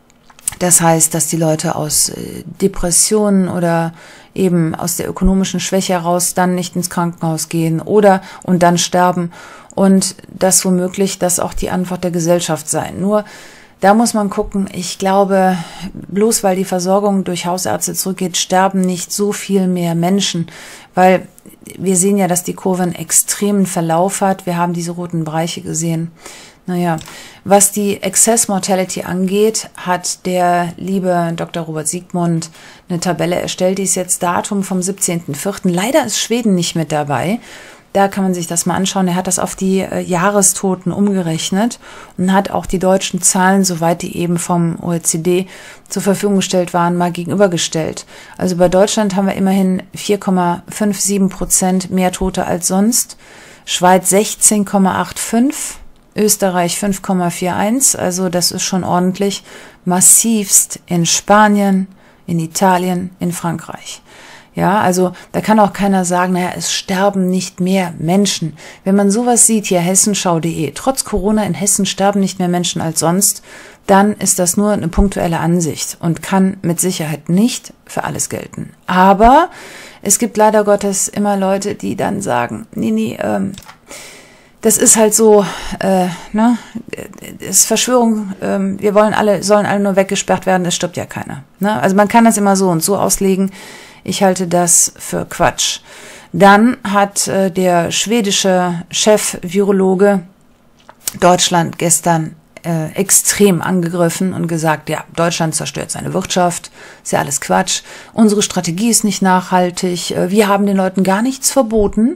Speaker 1: Das heißt, dass die Leute aus Depressionen oder eben aus der ökonomischen Schwäche heraus dann nicht ins Krankenhaus gehen oder und dann sterben und das womöglich das auch die Antwort der Gesellschaft sein. Nur da muss man gucken, ich glaube, bloß weil die Versorgung durch Hausärzte zurückgeht, sterben nicht so viel mehr Menschen, weil wir sehen ja, dass die Kurve einen extremen Verlauf hat. Wir haben diese roten Bereiche gesehen. Naja, was die Excess Mortality angeht, hat der liebe Doktor Robert Siegmund eine Tabelle erstellt, die ist jetzt Datum vom siebzehnten vierten Leider ist Schweden nicht mit dabei. Da kann man sich das mal anschauen. Er hat das auf die äh, Jahrestoten umgerechnet und hat auch die deutschen Zahlen, soweit die eben vom O E C D zur Verfügung gestellt waren, mal gegenübergestellt. Also bei Deutschland haben wir immerhin vier Komma siebenundfünfzig Prozent mehr Tote als sonst, Schweiz sechzehn Komma fünfundachtzig, Österreich fünf Komma einundvierzig, also das ist schon ordentlich, massivst in Spanien, in Italien, in Frankreich. Ja, also da kann auch keiner sagen, naja, es sterben nicht mehr Menschen. Wenn man sowas sieht, hier hessenschau punkt de, trotz Corona in Hessen sterben nicht mehr Menschen als sonst, dann ist das nur eine punktuelle Ansicht und kann mit Sicherheit nicht für alles gelten. Aber es gibt leider Gottes immer Leute, die dann sagen, nee, nee, ähm, das ist halt so, äh, ne, ist Verschwörung, äh, wir wollen alle, sollen alle nur weggesperrt werden, es stirbt ja keiner. Ne? Also man kann das immer so und so auslegen. Ich halte das für Quatsch. Dann hat äh, der schwedische Chef-Virologe Deutschland gestern äh, extrem angegriffen und gesagt, ja, Deutschland zerstört seine Wirtschaft, ist ja alles Quatsch. Unsere Strategie ist nicht nachhaltig, äh, wir haben den Leuten gar nichts verboten.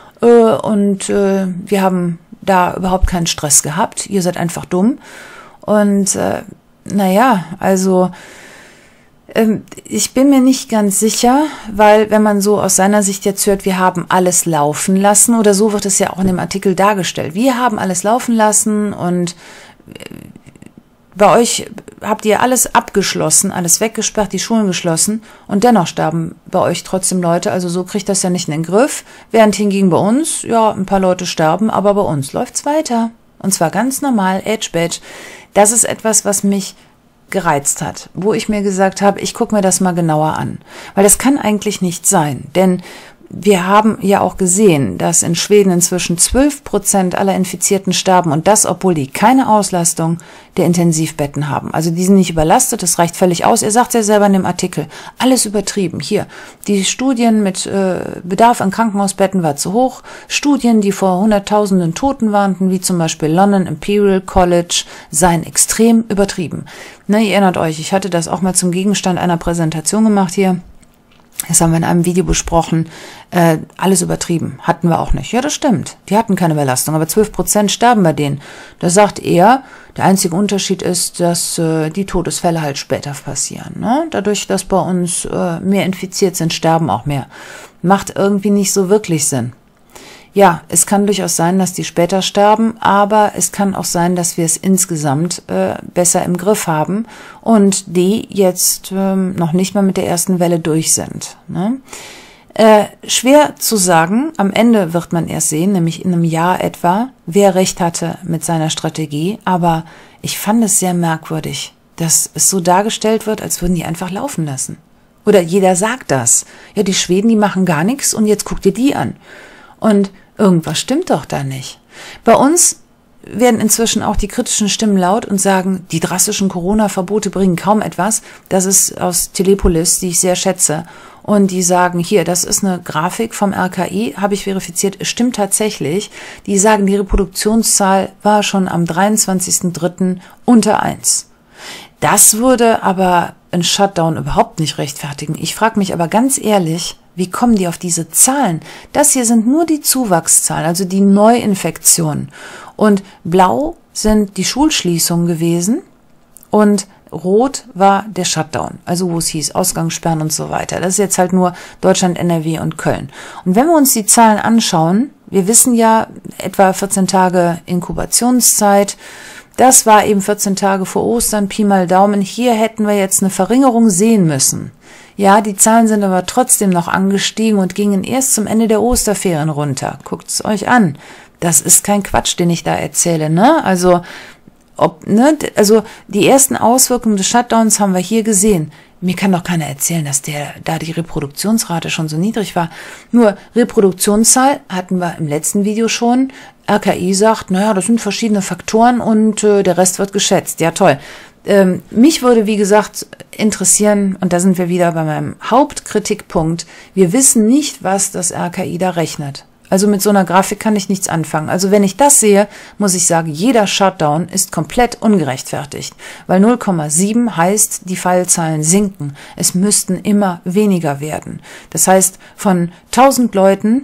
Speaker 1: Und äh, wir haben da überhaupt keinen Stress gehabt. Ihr seid einfach dumm. Und äh, naja, also ähm, ich bin mir nicht ganz sicher, weil wenn man so aus seiner Sicht jetzt hört, wir haben alles laufen lassen, oder so wird es ja auch in dem Artikel dargestellt. Wir haben alles laufen lassen und äh, bei euch habt ihr alles abgeschlossen, alles weggesperrt, die Schulen geschlossen und dennoch sterben bei euch trotzdem Leute, also so kriegt das ja nicht in den Griff, während hingegen bei uns, ja, ein paar Leute sterben, aber bei uns läuft's weiter und zwar ganz normal, Edge Badge. Das ist etwas, was mich gereizt hat, wo ich mir gesagt habe, ich gucke mir das mal genauer an, weil das kann eigentlich nicht sein, denn wir haben ja auch gesehen, dass in Schweden inzwischen zwölf Prozent aller Infizierten sterben und das, obwohl die keine Auslastung der Intensivbetten haben. Also die sind nicht überlastet, das reicht völlig aus. Er sagt ja selber in dem Artikel, alles übertrieben. Hier, die Studien mit äh, Bedarf an Krankenhausbetten war zu hoch. Studien, die vor hunderttausenden Toten warnten, wie zum Beispiel London Imperial College, seien extrem übertrieben. Ne, ihr erinnert euch, ich hatte das auch mal zum Gegenstand einer Präsentation gemacht hier. Das haben wir in einem Video besprochen, äh, alles übertrieben, hatten wir auch nicht. Ja, das stimmt, die hatten keine Überlastung, aber zwölf Prozent sterben bei denen. Da sagt er, der einzige Unterschied ist, dass äh, die Todesfälle halt später passieren. Ne? Dadurch, dass bei uns äh, mehr infiziert sind, sterben auch mehr. Macht irgendwie nicht so wirklich Sinn. Ja, es kann durchaus sein, dass die später sterben, aber es kann auch sein, dass wir es insgesamt äh, besser im Griff haben und die jetzt ähm, noch nicht mal mit der ersten Welle durch sind. Ne? Äh, schwer zu sagen, am Ende wird man erst sehen, nämlich in einem Jahr etwa, wer recht hatte mit seiner Strategie, aber ich fand es sehr merkwürdig, dass es so dargestellt wird, als würden die einfach laufen lassen. Oder jeder sagt das. Ja, die Schweden, die machen gar nichts und jetzt guckt ihr die an. Und irgendwas stimmt doch da nicht. Bei uns werden inzwischen auch die kritischen Stimmen laut und sagen, die drastischen Corona-Verbote bringen kaum etwas. Das ist aus Telepolis, die ich sehr schätze. Und die sagen, hier, das ist eine Grafik vom R K I, habe ich verifiziert, es stimmt tatsächlich. Die sagen, die Reproduktionszahl war schon am dreiundzwanzigsten dritten unter eins. Das würde aber ein Shutdown überhaupt nicht rechtfertigen. Ich frage mich aber ganz ehrlich, wie kommen die auf diese Zahlen? Das hier sind nur die Zuwachszahlen, also die Neuinfektionen. Und blau sind die Schulschließungen gewesen und rot war der Shutdown, also wo es hieß Ausgangssperren und so weiter. Das ist jetzt halt nur Deutschland, N R W und Köln. Und wenn wir uns die Zahlen anschauen, wir wissen ja, etwa vierzehn Tage Inkubationszeit. Das war eben vierzehn Tage vor Ostern, Pi mal Daumen. Hier hätten wir jetzt eine Verringerung sehen müssen. Ja, die Zahlen sind aber trotzdem noch angestiegen und gingen erst zum Ende der Osterferien runter. Guckt es euch an. Das ist kein Quatsch, den ich da erzähle, ne? Also, ob, ne? Also, die ersten Auswirkungen des Shutdowns haben wir hier gesehen. Mir kann doch keiner erzählen, dass der, da die Reproduktionsrate schon so niedrig war. Nur Reproduktionszahl hatten wir im letzten Video schon. R K I sagt, naja, das sind verschiedene Faktoren und äh, der Rest wird geschätzt. Ja, toll. Ähm, mich würde, wie gesagt, interessieren, und da sind wir wieder bei meinem Hauptkritikpunkt, wir wissen nicht, was das R K I da rechnet. Also mit so einer Grafik kann ich nichts anfangen. Also wenn ich das sehe, muss ich sagen, jeder Shutdown ist komplett ungerechtfertigt. Weil null Komma sieben heißt, die Fallzahlen sinken. Es müssten immer weniger werden. Das heißt, von tausend Leuten,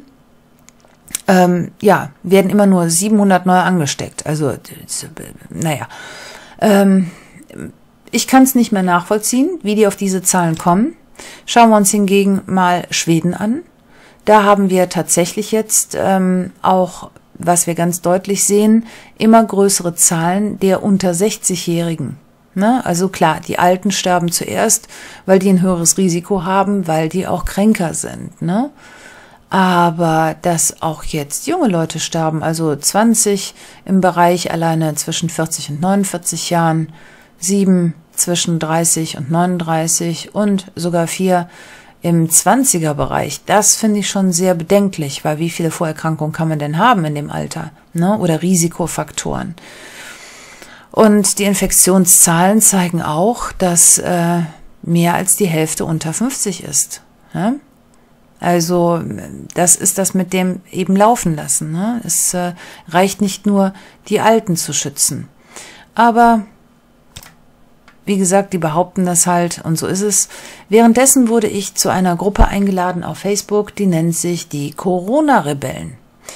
Speaker 1: ähm, ja, werden immer nur siebenhundert neu angesteckt. Also, naja. Ähm, ich kann es nicht mehr nachvollziehen, wie die auf diese Zahlen kommen. Schauen wir uns hingegen mal Schweden an. Da haben wir tatsächlich jetzt ähm, auch, was wir ganz deutlich sehen, immer größere Zahlen der unter sechzig-Jährigen. Ne? Also klar, die Alten sterben zuerst, weil die ein höheres Risiko haben, weil die auch kränker sind. Ne? Aber dass auch jetzt junge Leute sterben, also zwanzig im Bereich alleine zwischen vierzig und neunundvierzig Jahren, sieben zwischen dreißig und neununddreißig und sogar vier im zwanziger-Bereich, das finde ich schon sehr bedenklich, weil wie viele Vorerkrankungen kann man denn haben in dem Alter, ne? Oder Risikofaktoren. Und die Infektionszahlen zeigen auch, dass äh, mehr als die Hälfte unter fünfzig ist. Ne? Also das ist das mit dem eben laufen lassen. Ne? Es äh, reicht nicht nur, die Alten zu schützen. Aber wie gesagt, die behaupten das halt und so ist es. Währenddessen wurde ich zu einer Gruppe eingeladen auf Facebook, die nennt sich die Corona-Rebellen.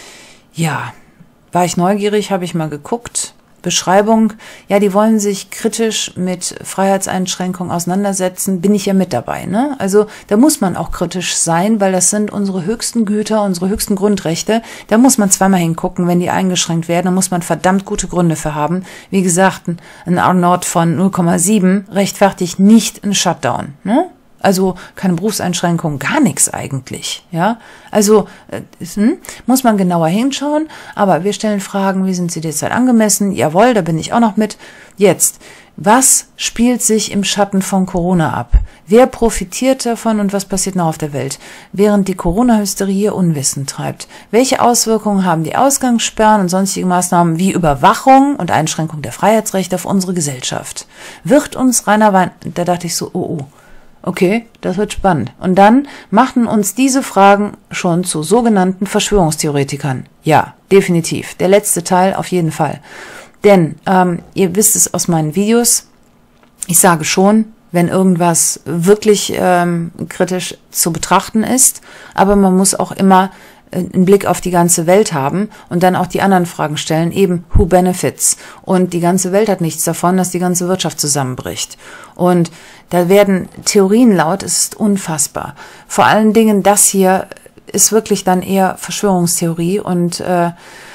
Speaker 1: Ja, war ich neugierig, habe ich mal geguckt. Beschreibung, ja, die wollen sich kritisch mit Freiheitseinschränkungen auseinandersetzen, bin ich ja mit dabei, ne? Also da muss man auch kritisch sein, weil das sind unsere höchsten Güter, unsere höchsten Grundrechte. Da muss man zweimal hingucken, wenn die eingeschränkt werden, da muss man verdammt gute Gründe für haben. Wie gesagt, ein R-Naught von null Komma sieben rechtfertigt nicht einen Shutdown, ne? Also keine Berufseinschränkung, gar nichts eigentlich, ja. Also äh, hm, muss man genauer hinschauen, aber wir stellen Fragen, wie sind sie derzeit angemessen? Jawohl, da bin ich auch noch mit. Jetzt, was spielt sich im Schatten von Corona ab? Wer profitiert davon und was passiert noch auf der Welt, während die Corona-Hysterie Unwissen treibt? Welche Auswirkungen haben die Ausgangssperren und sonstige Maßnahmen wie Überwachung und Einschränkung der Freiheitsrechte auf unsere Gesellschaft? Wird uns reiner Wein... Da dachte ich so, oh, oh. Okay, das wird spannend. Und dann machten uns diese Fragen schon zu sogenannten Verschwörungstheoretikern. Ja, definitiv. Der letzte Teil auf jeden Fall. Denn, ähm, ihr wisst es aus meinen Videos, ich sage schon, wenn irgendwas wirklich ähm, kritisch zu betrachten ist, aber man muss auch immer einen Blick auf die ganze Welt haben und dann auch die anderen Fragen stellen, eben who benefits? Und die ganze Welt hat nichts davon, dass die ganze Wirtschaft zusammenbricht. Und da werden Theorien laut, es ist unfassbar. Vor allen Dingen das hier ist wirklich dann eher Verschwörungstheorie und äh,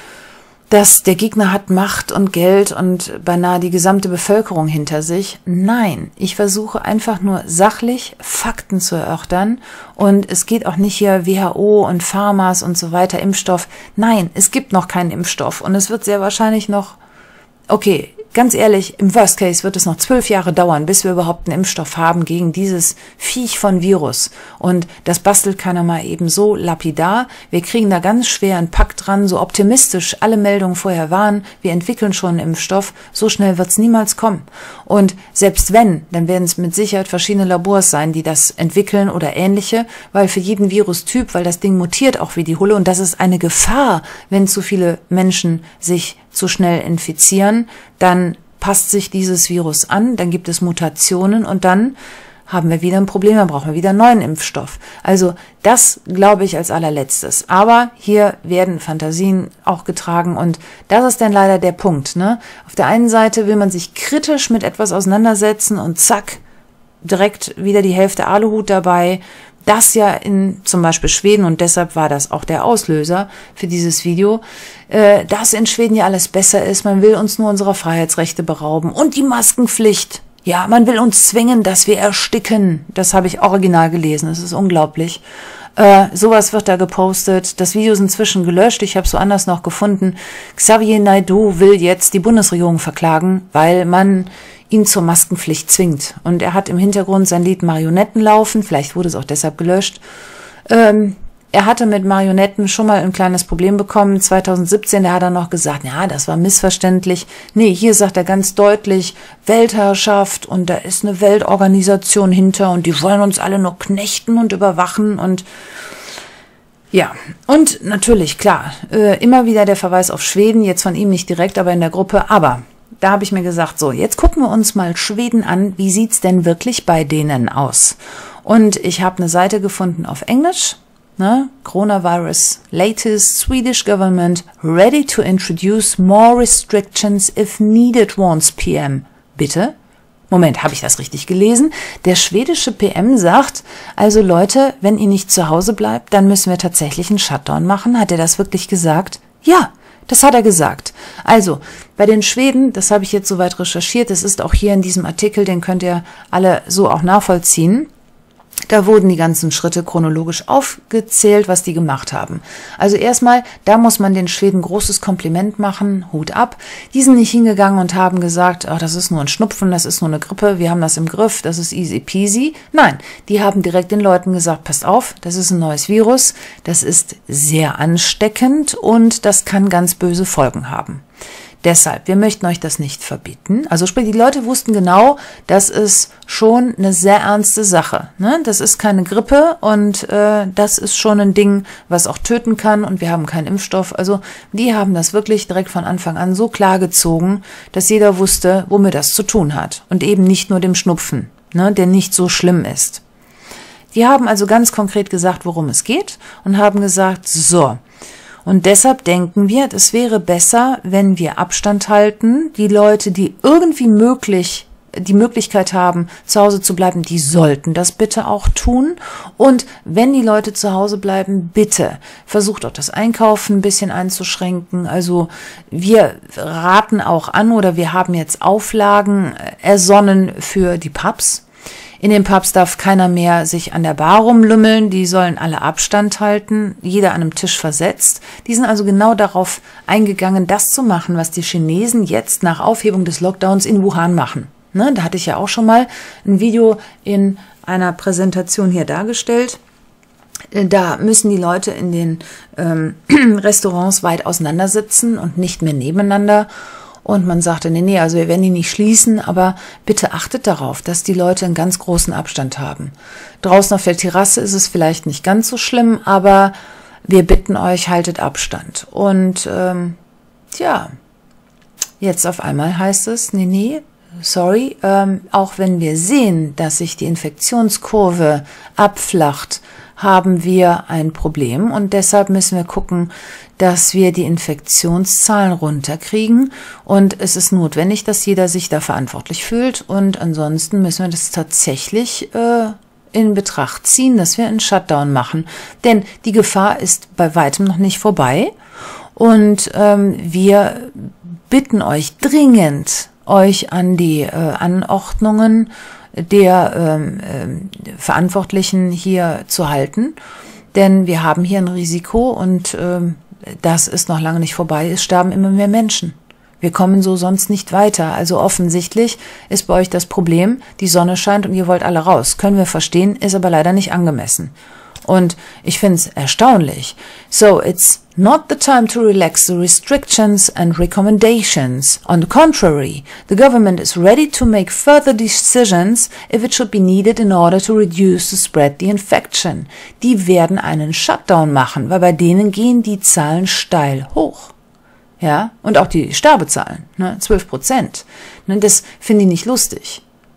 Speaker 1: dass der Gegner hat Macht und Geld und beinahe die gesamte Bevölkerung hinter sich. Nein, ich versuche einfach nur sachlich Fakten zu erörtern und es geht auch nicht hier W H O und Pharmas und so weiter, Impfstoff. Nein, es gibt noch keinen Impfstoff und es wird sehr wahrscheinlich noch, okay, ganz ehrlich, im Worst Case wird es noch zwölf Jahre dauern, bis wir überhaupt einen Impfstoff haben gegen dieses Viech von Virus. Und das bastelt keiner mal eben so lapidar. Wir kriegen da ganz schwer einen Pakt dran, so optimistisch alle Meldungen vorher waren. Wir entwickeln schon einen Impfstoff. So schnell wird es niemals kommen. Und selbst wenn, dann werden es mit Sicherheit verschiedene Labors sein, die das entwickeln oder ähnliche, weil für jeden Virustyp, weil das Ding mutiert auch wie die Hulle und das ist eine Gefahr, wenn zu viele Menschen sich zu schnell infizieren, dann passt sich dieses Virus an, dann gibt es Mutationen und dann haben wir wieder ein Problem, dann brauchen wir wieder einen neuen Impfstoff. Also das glaube ich als allerletztes. Aber hier werden Fantasien auch getragen und das ist dann leider der Punkt, ne? Auf der einen Seite will man sich kritisch mit etwas auseinandersetzen und zack, direkt wieder die Hälfte Aluhut dabei, dass ja in zum Beispiel Schweden, und deshalb war das auch der Auslöser für dieses Video, äh, dass in Schweden ja alles besser ist, man will uns nur unserer Freiheitsrechte berauben und die Maskenpflicht. Ja, man will uns zwingen, dass wir ersticken. Das habe ich original gelesen, das ist unglaublich. Äh, sowas wird da gepostet. Das Video ist inzwischen gelöscht, ich habe es woanders noch gefunden. Xavier Naidoo will jetzt die Bundesregierung verklagen, weil man ihn zur Maskenpflicht zwingt. Und er hat im Hintergrund sein Lied Marionetten laufen, vielleicht wurde es auch deshalb gelöscht. Ähm, er hatte mit Marionetten schon mal ein kleines Problem bekommen. zweitausendsiebzehn, da hat er noch gesagt, ja, das war missverständlich. Nee, hier sagt er ganz deutlich, Weltherrschaft und da ist eine Weltorganisation hinter und die wollen uns alle nur knechten und überwachen und ja, und natürlich, klar, äh, immer wieder der Verweis auf Schweden, jetzt von ihm nicht direkt, aber in der Gruppe, aber da habe ich mir gesagt, so, jetzt gucken wir uns mal Schweden an, wie sieht's denn wirklich bei denen aus? Und ich habe eine Seite gefunden auf Englisch, ne? Coronavirus, latest Swedish government ready to introduce more restrictions if needed, warns P M. Bitte? Moment, habe ich das richtig gelesen? Der schwedische P M sagt, also Leute, wenn ihr nicht zu Hause bleibt, dann müssen wir tatsächlich einen Shutdown machen. Hat er das wirklich gesagt? Ja. Das hat er gesagt. Also, bei den Schweden, das habe ich jetzt soweit recherchiert, das ist auch hier in diesem Artikel, den könnt ihr alle so auch nachvollziehen. Da wurden die ganzen Schritte chronologisch aufgezählt, was die gemacht haben. Also erstmal, da muss man den Schweden großes Kompliment machen, Hut ab. Die sind nicht hingegangen und haben gesagt, ach, das ist nur ein Schnupfen, das ist nur eine Grippe, wir haben das im Griff, das ist easy peasy. Nein, die haben direkt den Leuten gesagt, passt auf, das ist ein neues Virus, das ist sehr ansteckend und das kann ganz böse Folgen haben. Deshalb, wir möchten euch das nicht verbieten. Also sprich, die Leute wussten genau, das ist schon eine sehr ernste Sache. Ne? Das ist keine Grippe und äh, das ist schon ein Ding, was auch töten kann und wir haben keinen Impfstoff. Also die haben das wirklich direkt von Anfang an so klar gezogen, dass jeder wusste, womit das zu tun hat. Und eben nicht nur dem Schnupfen, ne, der nicht so schlimm ist. Die haben also ganz konkret gesagt, worum es geht und haben gesagt, so, und deshalb denken wir, es wäre besser, wenn wir Abstand halten. Die Leute, die irgendwie möglich, die Möglichkeit haben, zu Hause zu bleiben, die sollten das bitte auch tun. Und wenn die Leute zu Hause bleiben, bitte versucht auch das Einkaufen ein bisschen einzuschränken. Also wir raten auch an oder wir haben jetzt Auflagen ersonnen für die Pubs. In den Pubs darf keiner mehr sich an der Bar rumlümmeln, die sollen alle Abstand halten, jeder an einem Tisch versetzt. Die sind also genau darauf eingegangen, das zu machen, was die Chinesen jetzt nach Aufhebung des Lockdowns in Wuhan machen. Ne, da hatte ich ja auch schon mal ein Video in einer Präsentation hier dargestellt. Da müssen die Leute in den ähm, Restaurants weit auseinandersitzen und nicht mehr nebeneinander. Und man sagte, nee, nee, also wir werden die nicht schließen, aber bitte achtet darauf, dass die Leute einen ganz großen Abstand haben. Draußen auf der Terrasse ist es vielleicht nicht ganz so schlimm, aber wir bitten euch, haltet Abstand. Und ähm, tja, jetzt auf einmal heißt es, nee, nee, sorry, ähm, auch wenn wir sehen, dass sich die Infektionskurve abflacht, haben wir ein Problem und deshalb müssen wir gucken, dass wir die Infektionszahlen runterkriegen und es ist notwendig, dass jeder sich da verantwortlich fühlt und ansonsten müssen wir das tatsächlich äh, in Betracht ziehen, dass wir einen Shutdown machen, denn die Gefahr ist bei weitem noch nicht vorbei und ähm, wir bitten euch dringend, euch an die äh, Anordnungen der ähm, äh, Verantwortlichen hier zu halten, denn wir haben hier ein Risiko und ähm, das ist noch lange nicht vorbei, es sterben immer mehr Menschen. Wir kommen so sonst nicht weiter, also offensichtlich ist bei euch das Problem, die Sonne scheint und ihr wollt alle raus, können wir verstehen, ist aber leider nicht angemessen. Und ich finde es erstaunlich. So, it's not the time to relax the restrictions and recommendations. On the contrary, the government is ready to make further decisions if it should be needed in order to reduce the spread the infection. Die werden einen Shutdown machen, weil bei denen gehen die Zahlen steil hoch. Ja, und auch die Sterbezahlen, ne, zwölf Prozent. Ne, das finde ich nicht lustig.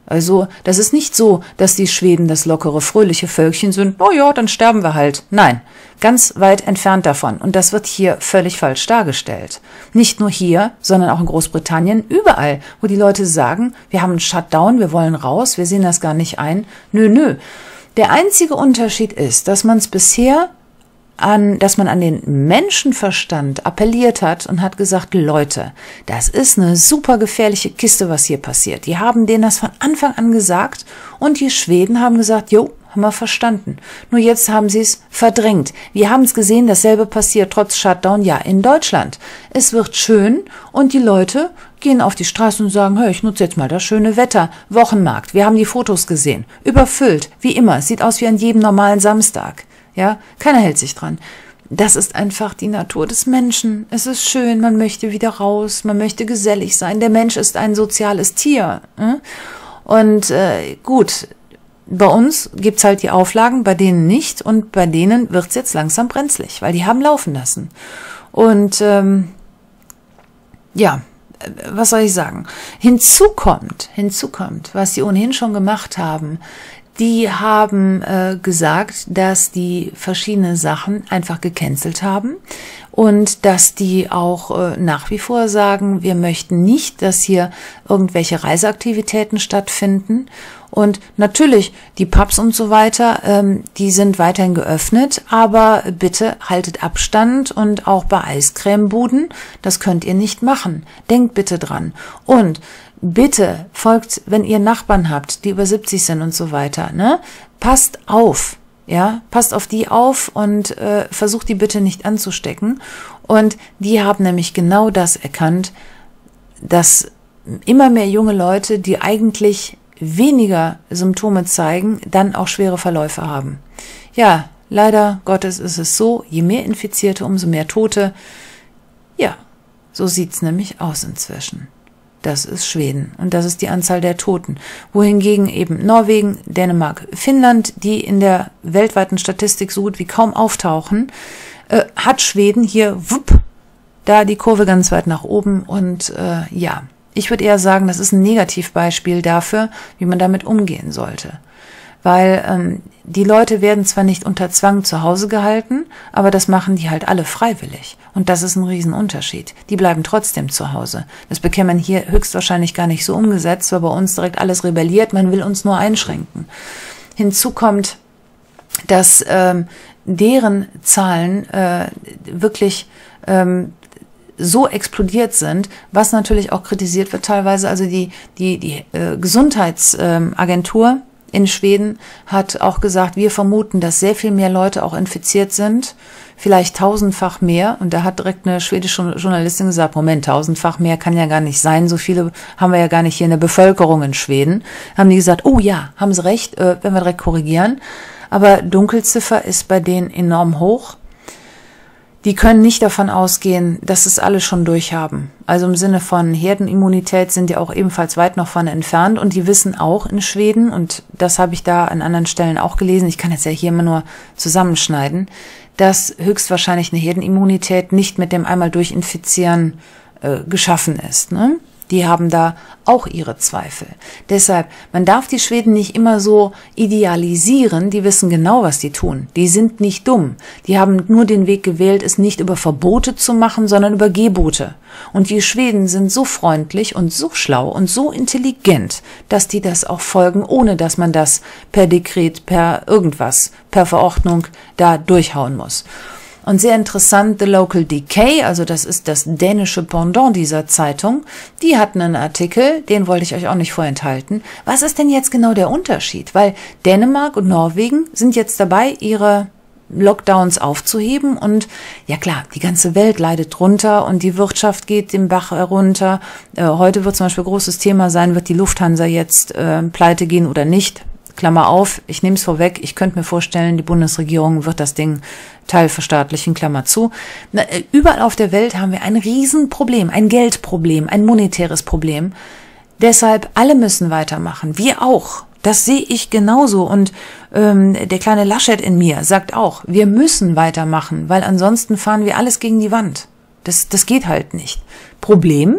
Speaker 1: Also, das ist nicht so, dass die Schweden das lockere, fröhliche Völkchen sind, oh ja, dann sterben wir halt. Nein, ganz weit entfernt davon. Und das wird hier völlig falsch dargestellt. Nicht nur hier, sondern auch in Großbritannien, überall, wo die Leute sagen, wir haben einen Shutdown, wir wollen raus, wir sehen das gar nicht ein. Nö, nö. Der einzige Unterschied ist, dass man es bisher an, dass man an den Menschenverstand appelliert hat und hat gesagt, Leute, das ist eine super gefährliche Kiste, was hier passiert. Die haben denen das von Anfang an gesagt und die Schweden haben gesagt, jo, haben wir verstanden. Nur jetzt haben sie es verdrängt. Wir haben es gesehen, dasselbe passiert trotz Shutdown, ja, in Deutschland. Es wird schön und die Leute gehen auf die Straße und sagen, hey, ich nutze jetzt mal das schöne Wetter. Wochenmarkt, wir haben die Fotos gesehen. Überfüllt, wie immer. Es sieht aus wie an jedem normalen Samstag. Ja, keiner hält sich dran. Das ist einfach die Natur des Menschen. Es ist schön, man möchte wieder raus, man möchte gesellig sein. Der Mensch ist ein soziales Tier. Und äh, gut, bei uns gibt's halt die Auflagen, bei denen nicht. Und bei denen wird's jetzt langsam brenzlig, weil die haben laufen lassen. Und ähm, ja, was soll ich sagen? Hinzu kommt, hinzu kommt, was sie ohnehin schon gemacht haben. Die haben äh, gesagt, dass die verschiedene Sachen einfach gecancelt haben und dass die auch äh, nach wie vor sagen, wir möchten nicht, dass hier irgendwelche Reiseaktivitäten stattfinden. Und natürlich, die Pubs und so weiter, ähm, die sind weiterhin geöffnet, aber bitte haltet Abstand und auch bei Eiscremebuden, das könnt ihr nicht machen. Denkt bitte dran. Und bitte folgt, wenn ihr Nachbarn habt, die über siebzig sind und so weiter, ne? Passt auf, ja, passt auf die auf und äh, versucht die bitte nicht anzustecken. Und die haben nämlich genau das erkannt, dass immer mehr junge Leute, die eigentlich weniger Symptome zeigen, dann auch schwere Verläufe haben. Ja, leider Gottes ist es so, je mehr Infizierte, umso mehr Tote. Ja, so sieht's nämlich aus inzwischen. Das ist Schweden und das ist die Anzahl der Toten. Wohingegen eben Norwegen, Dänemark, Finnland, die in der weltweiten Statistik so gut wie kaum auftauchen, äh, hat Schweden hier, wupp, da die Kurve ganz weit nach oben. Und äh, ja, ich würde eher sagen, das ist ein Negativbeispiel dafür, wie man damit umgehen sollte. Weil ähm, die Leute werden zwar nicht unter Zwang zu Hause gehalten, aber das machen die halt alle freiwillig. Und das ist ein Riesenunterschied. Die bleiben trotzdem zu Hause. Das bekäme man hier höchstwahrscheinlich gar nicht so umgesetzt, weil bei uns direkt alles rebelliert, man will uns nur einschränken. Hinzu kommt, dass ähm, deren Zahlen äh, wirklich ähm, so explodiert sind, was natürlich auch kritisiert wird teilweise. Also die, die, die äh, Gesundheitsagentur ähm, in Schweden hat auch gesagt, wir vermuten, dass sehr viel mehr Leute auch infiziert sind, vielleicht tausendfach mehr. Und da hat direkt eine schwedische Journalistin gesagt, Moment, tausendfach mehr kann ja gar nicht sein, so viele haben wir ja gar nicht hier in der Bevölkerung in Schweden. Haben die gesagt, oh ja, haben sie recht, äh, wenn wir direkt korrigieren. Aber Dunkelziffer ist bei denen enorm hoch. Die können nicht davon ausgehen, dass es alle schon durchhaben. Also im Sinne von Herdenimmunität sind die auch ebenfalls weit noch von entfernt. Und die wissen auch in Schweden, und das habe ich da an anderen Stellen auch gelesen, ich kann jetzt ja hier immer nur zusammenschneiden, dass höchstwahrscheinlich eine Herdenimmunität nicht mit dem einmal durchinfizieren äh, geschaffen ist, ne? Die haben da auch ihre Zweifel. Deshalb, man darf die Schweden nicht immer so idealisieren, die wissen genau, was die tun. Die sind nicht dumm. Die haben nur den Weg gewählt, es nicht über Verbote zu machen, sondern über Gebote. Und die Schweden sind so freundlich und so schlau und so intelligent, dass die das auch folgen, ohne dass man das per Dekret, per irgendwas, per Verordnung da durchhauen muss. Und sehr interessant, The Local Decay, also das ist das dänische Pendant dieser Zeitung, die hatten einen Artikel, den wollte ich euch auch nicht vorenthalten. Was ist denn jetzt genau der Unterschied? Weil Dänemark und Norwegen sind jetzt dabei, ihre Lockdowns aufzuheben und ja klar, die ganze Welt leidet drunter und die Wirtschaft geht den Bach herunter. Äh, heute wird zum Beispiel großes Thema sein, wird die Lufthansa jetzt äh, pleite gehen oder nicht? Klammer auf, ich nehme es vorweg, ich könnte mir vorstellen, die Bundesregierung wird das Ding teilverstaatlichen, Klammer zu. Na, überall auf der Welt haben wir ein Riesenproblem, ein Geldproblem, ein monetäres Problem. Deshalb, alle müssen weitermachen, wir auch. Das sehe ich genauso und ähm, der kleine Laschet in mir sagt auch, wir müssen weitermachen, weil ansonsten fahren wir alles gegen die Wand. Das, das geht halt nicht. Problem,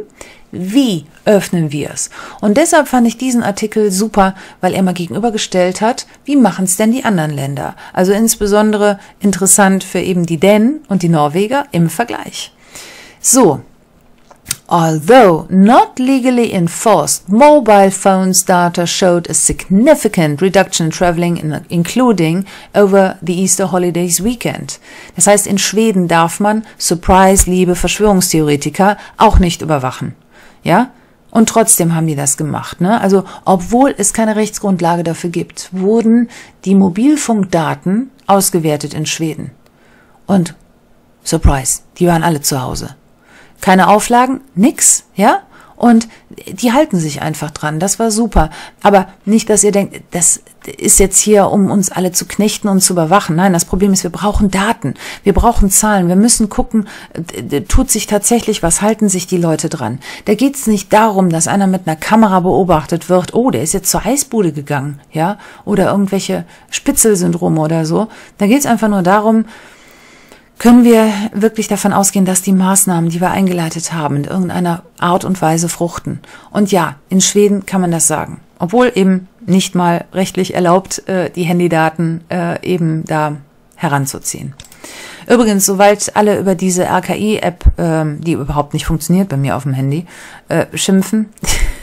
Speaker 1: Wie öffnen wir es? Und deshalb fand ich diesen Artikel super, weil er mal gegenübergestellt hat, wie machen es denn die anderen Länder? Also insbesondere interessant für eben die Dänen und die Norweger im Vergleich. So. Although not legally enforced, mobile phones data showed a significant reduction in traveling, in, including over the Easter holidays weekend. Das heißt, in Schweden darf man, surprise, liebe Verschwörungstheoretiker, auch nicht überwachen. Ja? Und trotzdem haben die das gemacht. Ne? Also, obwohl es keine Rechtsgrundlage dafür gibt, wurden die Mobilfunkdaten ausgewertet in Schweden. Und, surprise, die waren alle zu Hause. Keine Auflagen, nix, ja? Und die halten sich einfach dran, das war super. Aber nicht, dass ihr denkt, das ist jetzt hier, um uns alle zu knechten und zu überwachen. Nein, das Problem ist, wir brauchen Daten, wir brauchen Zahlen, wir müssen gucken, tut sich tatsächlich was, halten sich die Leute dran. Da geht's nicht darum, dass einer mit einer Kamera beobachtet wird, oh, der ist jetzt zur Eisbude gegangen, ja? Oder irgendwelche Spitzelsyndrome oder so. Da geht's einfach nur darum, können wir wirklich davon ausgehen, dass die Maßnahmen, die wir eingeleitet haben, in irgendeiner Art und Weise fruchten? Und ja, in Schweden kann man das sagen. Obwohl eben nicht mal rechtlich erlaubt, die Handydaten eben da heranzuziehen. Übrigens, soweit alle über diese R K I-App, die überhaupt nicht funktioniert bei mir auf dem Handy, schimpfen,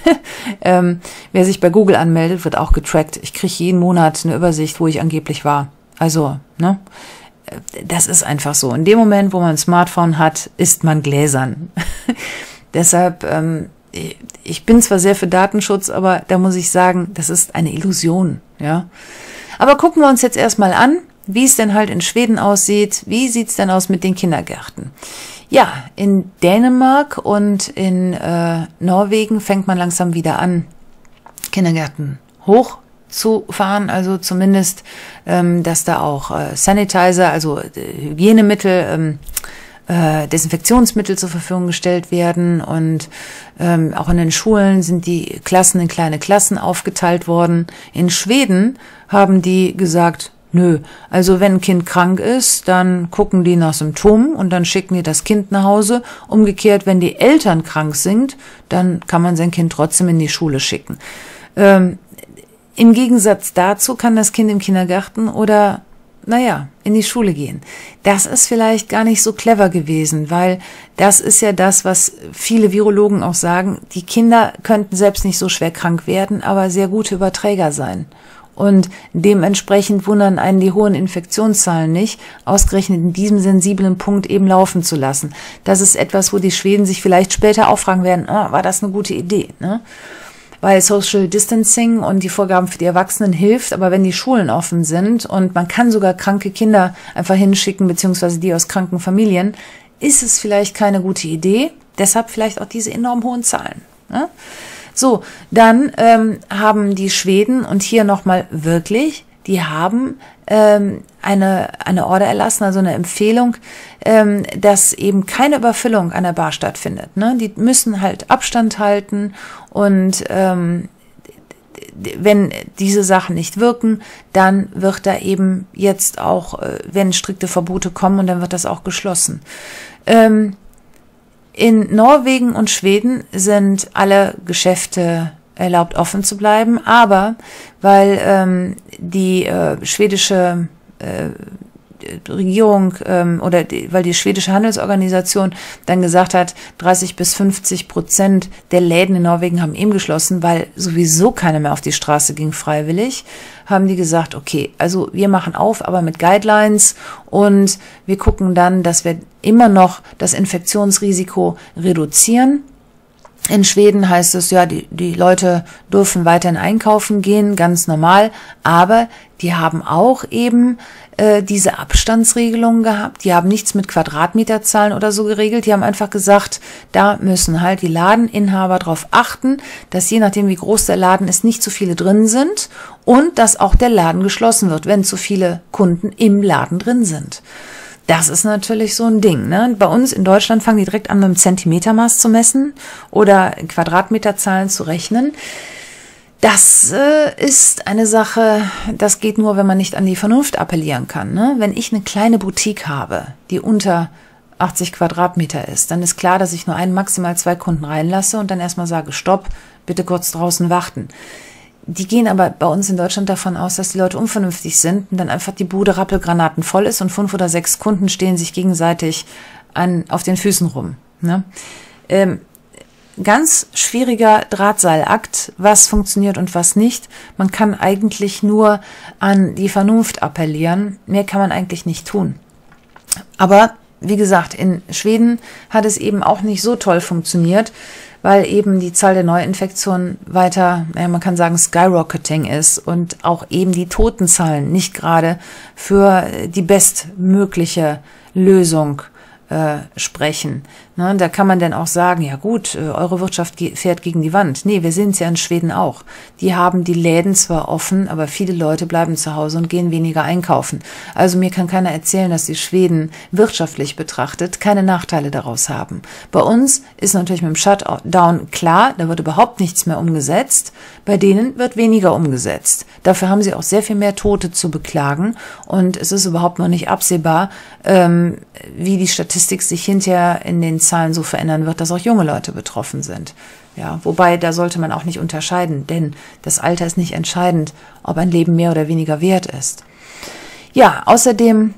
Speaker 1: wer sich bei Google anmeldet, wird auch getrackt. Ich kriege jeden Monat eine Übersicht, wo ich angeblich war. Also, ne? Das ist einfach so. In dem Moment, wo man ein Smartphone hat, ist man gläsern. Deshalb, ähm, ich bin zwar sehr für Datenschutz, aber da muss ich sagen, das ist eine Illusion. Ja. Aber gucken wir uns jetzt erstmal an, wie es denn halt in Schweden aussieht. Wie sieht's denn aus mit den Kindergärten? Ja, in Dänemark und in äh, Norwegen fängt man langsam wieder an, Kindergärten hoch zu fahren, also zumindest, ähm, dass da auch äh, Sanitizer, also äh, Hygienemittel, ähm, äh, Desinfektionsmittel zur Verfügung gestellt werden und ähm, auch in den Schulen sind die Klassen in kleine Klassen aufgeteilt worden. In Schweden haben die gesagt, nö, also wenn ein Kind krank ist, dann gucken die nach Symptomen und dann schicken die das Kind nach Hause. Umgekehrt, wenn die Eltern krank sind, dann kann man sein Kind trotzdem in die Schule schicken. Ähm, Im Gegensatz dazu kann das Kind im Kindergarten oder, naja, in die Schule gehen. Das ist vielleicht gar nicht so clever gewesen, weil das ist ja das, was viele Virologen auch sagen. Die Kinder könnten selbst nicht so schwer krank werden, aber sehr gute Überträger sein. Und dementsprechend wundern einen die hohen Infektionszahlen nicht, ausgerechnet in diesem sensiblen Punkt eben laufen zu lassen. Das ist etwas, wo die Schweden sich vielleicht später auch fragen werden, ah, war das eine gute Idee, ne? Weil Social Distancing und die Vorgaben für die Erwachsenen hilft, aber wenn die Schulen offen sind und man kann sogar kranke Kinder einfach hinschicken, beziehungsweise die aus kranken Familien, ist es vielleicht keine gute Idee. Deshalb vielleicht auch diese enorm hohen Zahlen. Ne? So, dann ähm, haben die Schweden, und hier nochmal wirklich, die haben ähm, eine, eine Order erlassen, also eine Empfehlung, ähm, dass eben keine Überfüllung an der Bar stattfindet. Ne? Die müssen halt Abstand halten und ähm, wenn diese Sachen nicht wirken, dann wird da eben jetzt auch, äh, wenn strikte Verbote kommen und dann wird das auch geschlossen. Ähm, in Norwegen und Schweden sind alle Geschäfte erlaubt, offen zu bleiben, aber weil ähm, die äh, schwedische äh, Regierung ähm, oder die, weil die schwedische Handelsorganisation dann gesagt hat, dreißig bis fünfzig Prozent der Läden in Norwegen haben eben geschlossen, weil sowieso keiner mehr auf die Straße ging freiwillig, haben die gesagt, okay, also wir machen auf, aber mit Guidelines und wir gucken dann, dass wir immer noch das Infektionsrisiko reduzieren. In Schweden heißt es, ja, die, die Leute dürfen weiterhin einkaufen gehen, ganz normal, aber die haben auch eben äh, diese Abstandsregelungen gehabt, die haben nichts mit Quadratmeterzahlen oder so geregelt, die haben einfach gesagt, da müssen halt die Ladeninhaber darauf achten, dass je nachdem wie groß der Laden ist, nicht zu viele drin sind und dass auch der Laden geschlossen wird, wenn zu viele Kunden im Laden drin sind. Das ist natürlich so ein Ding. Ne? Bei uns in Deutschland fangen die direkt an, mit dem Zentimetermaß zu messen oder Quadratmeterzahlen zu rechnen. Das äh, ist eine Sache, das geht nur, wenn man nicht an die Vernunft appellieren kann. Ne? Wenn ich eine kleine Boutique habe, die unter achtzig Quadratmeter ist, dann ist klar, dass ich nur einen, maximal zwei Kunden reinlasse und dann erstmal sage, stopp, bitte kurz draußen warten. Die gehen aber bei uns in Deutschland davon aus, dass die Leute unvernünftig sind und dann einfach die Bude rappelgranaten voll ist und fünf oder sechs Kunden stehen sich gegenseitig an, auf den Füßen rum. Ne? Ähm, ganz schwieriger Drahtseilakt, was funktioniert und was nicht. Man kann eigentlich nur an die Vernunft appellieren. Mehr kann man eigentlich nicht tun. Aber wie gesagt, in Schweden hat es eben auch nicht so toll funktioniert, weil eben die Zahl der Neuinfektionen weiter, naja, man kann sagen, skyrocketing ist und auch eben die Totenzahlen nicht gerade für die bestmögliche Lösung äh, sprechen. Ne, da kann man dann auch sagen, ja gut, äh, eure Wirtschaft ge- fährt gegen die Wand. Nee, wir sehen es ja in Schweden auch. Die haben die Läden zwar offen, aber viele Leute bleiben zu Hause und gehen weniger einkaufen. Also mir kann keiner erzählen, dass die Schweden wirtschaftlich betrachtet keine Nachteile daraus haben. Bei uns ist natürlich mit dem Shutdown klar, da wird überhaupt nichts mehr umgesetzt. Bei denen wird weniger umgesetzt. Dafür haben sie auch sehr viel mehr Tote zu beklagen und es ist überhaupt noch nicht absehbar, ähm, wie die Statistik sich hinterher in den Zahlen so verändern wird, dass auch junge Leute betroffen sind. Ja, wobei, da sollte man auch nicht unterscheiden, denn das Alter ist nicht entscheidend, ob ein Leben mehr oder weniger wert ist. Ja, außerdem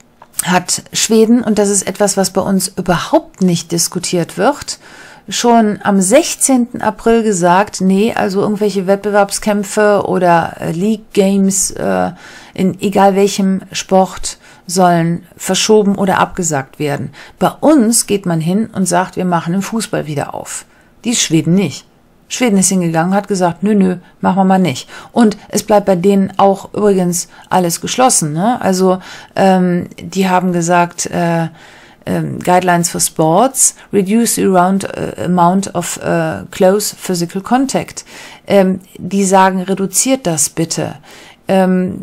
Speaker 1: hat Schweden, und das ist etwas, was bei uns überhaupt nicht diskutiert wird, schon am sechzehnten April gesagt, nee, also irgendwelche Wettbewerbskämpfe oder äh, League Games äh, in egal welchem Sport sollen verschoben oder abgesagt werden. Bei uns geht man hin und sagt, wir machen den Fußball wieder auf. Die Schweden nicht. Schweden ist hingegangen, hat gesagt, nö, nö, machen wir mal nicht. Und es bleibt bei denen auch übrigens alles geschlossen. Ne? Also ähm, die haben gesagt, äh, ähm, Guidelines for Sports, reduce the round, uh, amount of uh, close physical contact. Ähm, die sagen, reduziert das bitte. Ähm,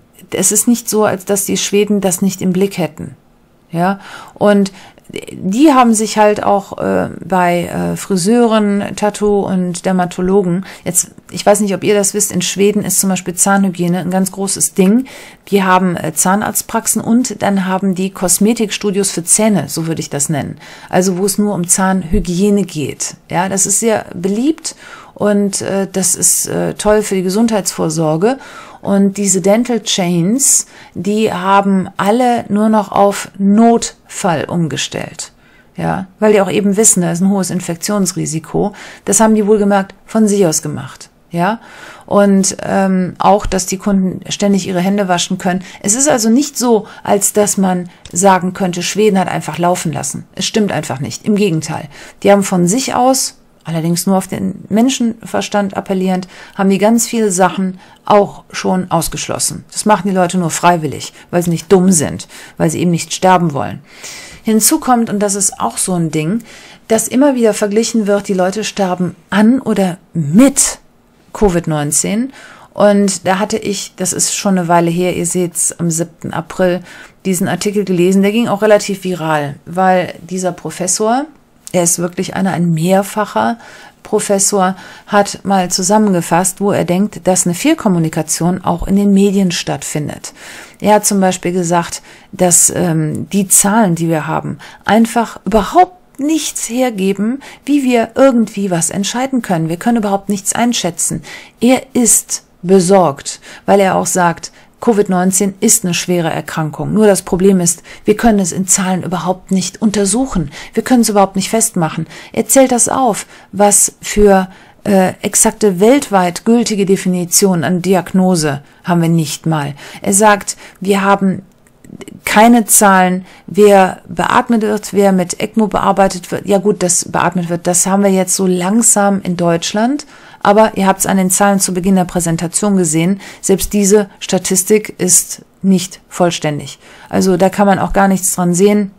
Speaker 1: Es ist nicht so, als dass die Schweden das nicht im Blick hätten. Ja, und die haben sich halt auch äh, bei äh, Friseuren, Tattoo- und Dermatologen, jetzt, ich weiß nicht, ob ihr das wisst, in Schweden ist zum Beispiel Zahnhygiene ein ganz großes Ding. Die haben äh, Zahnarztpraxen und dann haben die Kosmetikstudios für Zähne, so würde ich das nennen. Also wo es nur um Zahnhygiene geht. Ja, das ist sehr beliebt und äh, das ist äh, toll für die Gesundheitsvorsorge. Und diese Dental Chains, die haben alle nur noch auf Notfall umgestellt. Ja, weil die auch eben wissen, da ist ein hohes Infektionsrisiko. Das haben die wohlgemerkt von sich aus gemacht. Ja, und ähm, auch, dass die Kunden ständig ihre Hände waschen können. Es ist also nicht so, als dass man sagen könnte, Schweden hat einfach laufen lassen. Es stimmt einfach nicht. Im Gegenteil. Die haben von sich aus, allerdings nur auf den Menschenverstand appellierend, haben die ganz viele Sachen auch schon ausgeschlossen. Das machen die Leute nur freiwillig, weil sie nicht dumm sind, weil sie eben nicht sterben wollen. Hinzu kommt, und das ist auch so ein Ding, dass immer wieder verglichen wird, die Leute sterben an oder mit Covid neunzehn. Und da hatte ich, das ist schon eine Weile her, ihr seht's am siebten April, diesen Artikel gelesen, der ging auch relativ viral, weil dieser Professor, er ist wirklich einer, ein mehrfacher Professor, hat mal zusammengefasst, wo er denkt, dass eine Fehlkommunikation auch in den Medien stattfindet. Er hat zum Beispiel gesagt, dass ähm, die Zahlen, die wir haben, einfach überhaupt nichts hergeben, wie wir irgendwie was entscheiden können. Wir können überhaupt nichts einschätzen. Er ist besorgt, weil er auch sagt, Covid neunzehn ist eine schwere Erkrankung. Nur das Problem ist, wir können es in Zahlen überhaupt nicht untersuchen. Wir können es überhaupt nicht festmachen. Er zählt das auf, was für äh, exakte weltweit gültige Definitionen an Diagnose haben wir nicht mal. Er sagt, wir haben keine Zahlen, wer beatmet wird, wer mit ECMO bearbeitet wird. Ja gut, das beatmet wird, das haben wir jetzt so langsam in Deutschland. Aber ihr habt es an den Zahlen zu Beginn der Präsentation gesehen, selbst diese Statistik ist nicht vollständig. Also da kann man auch gar nichts dran sehen.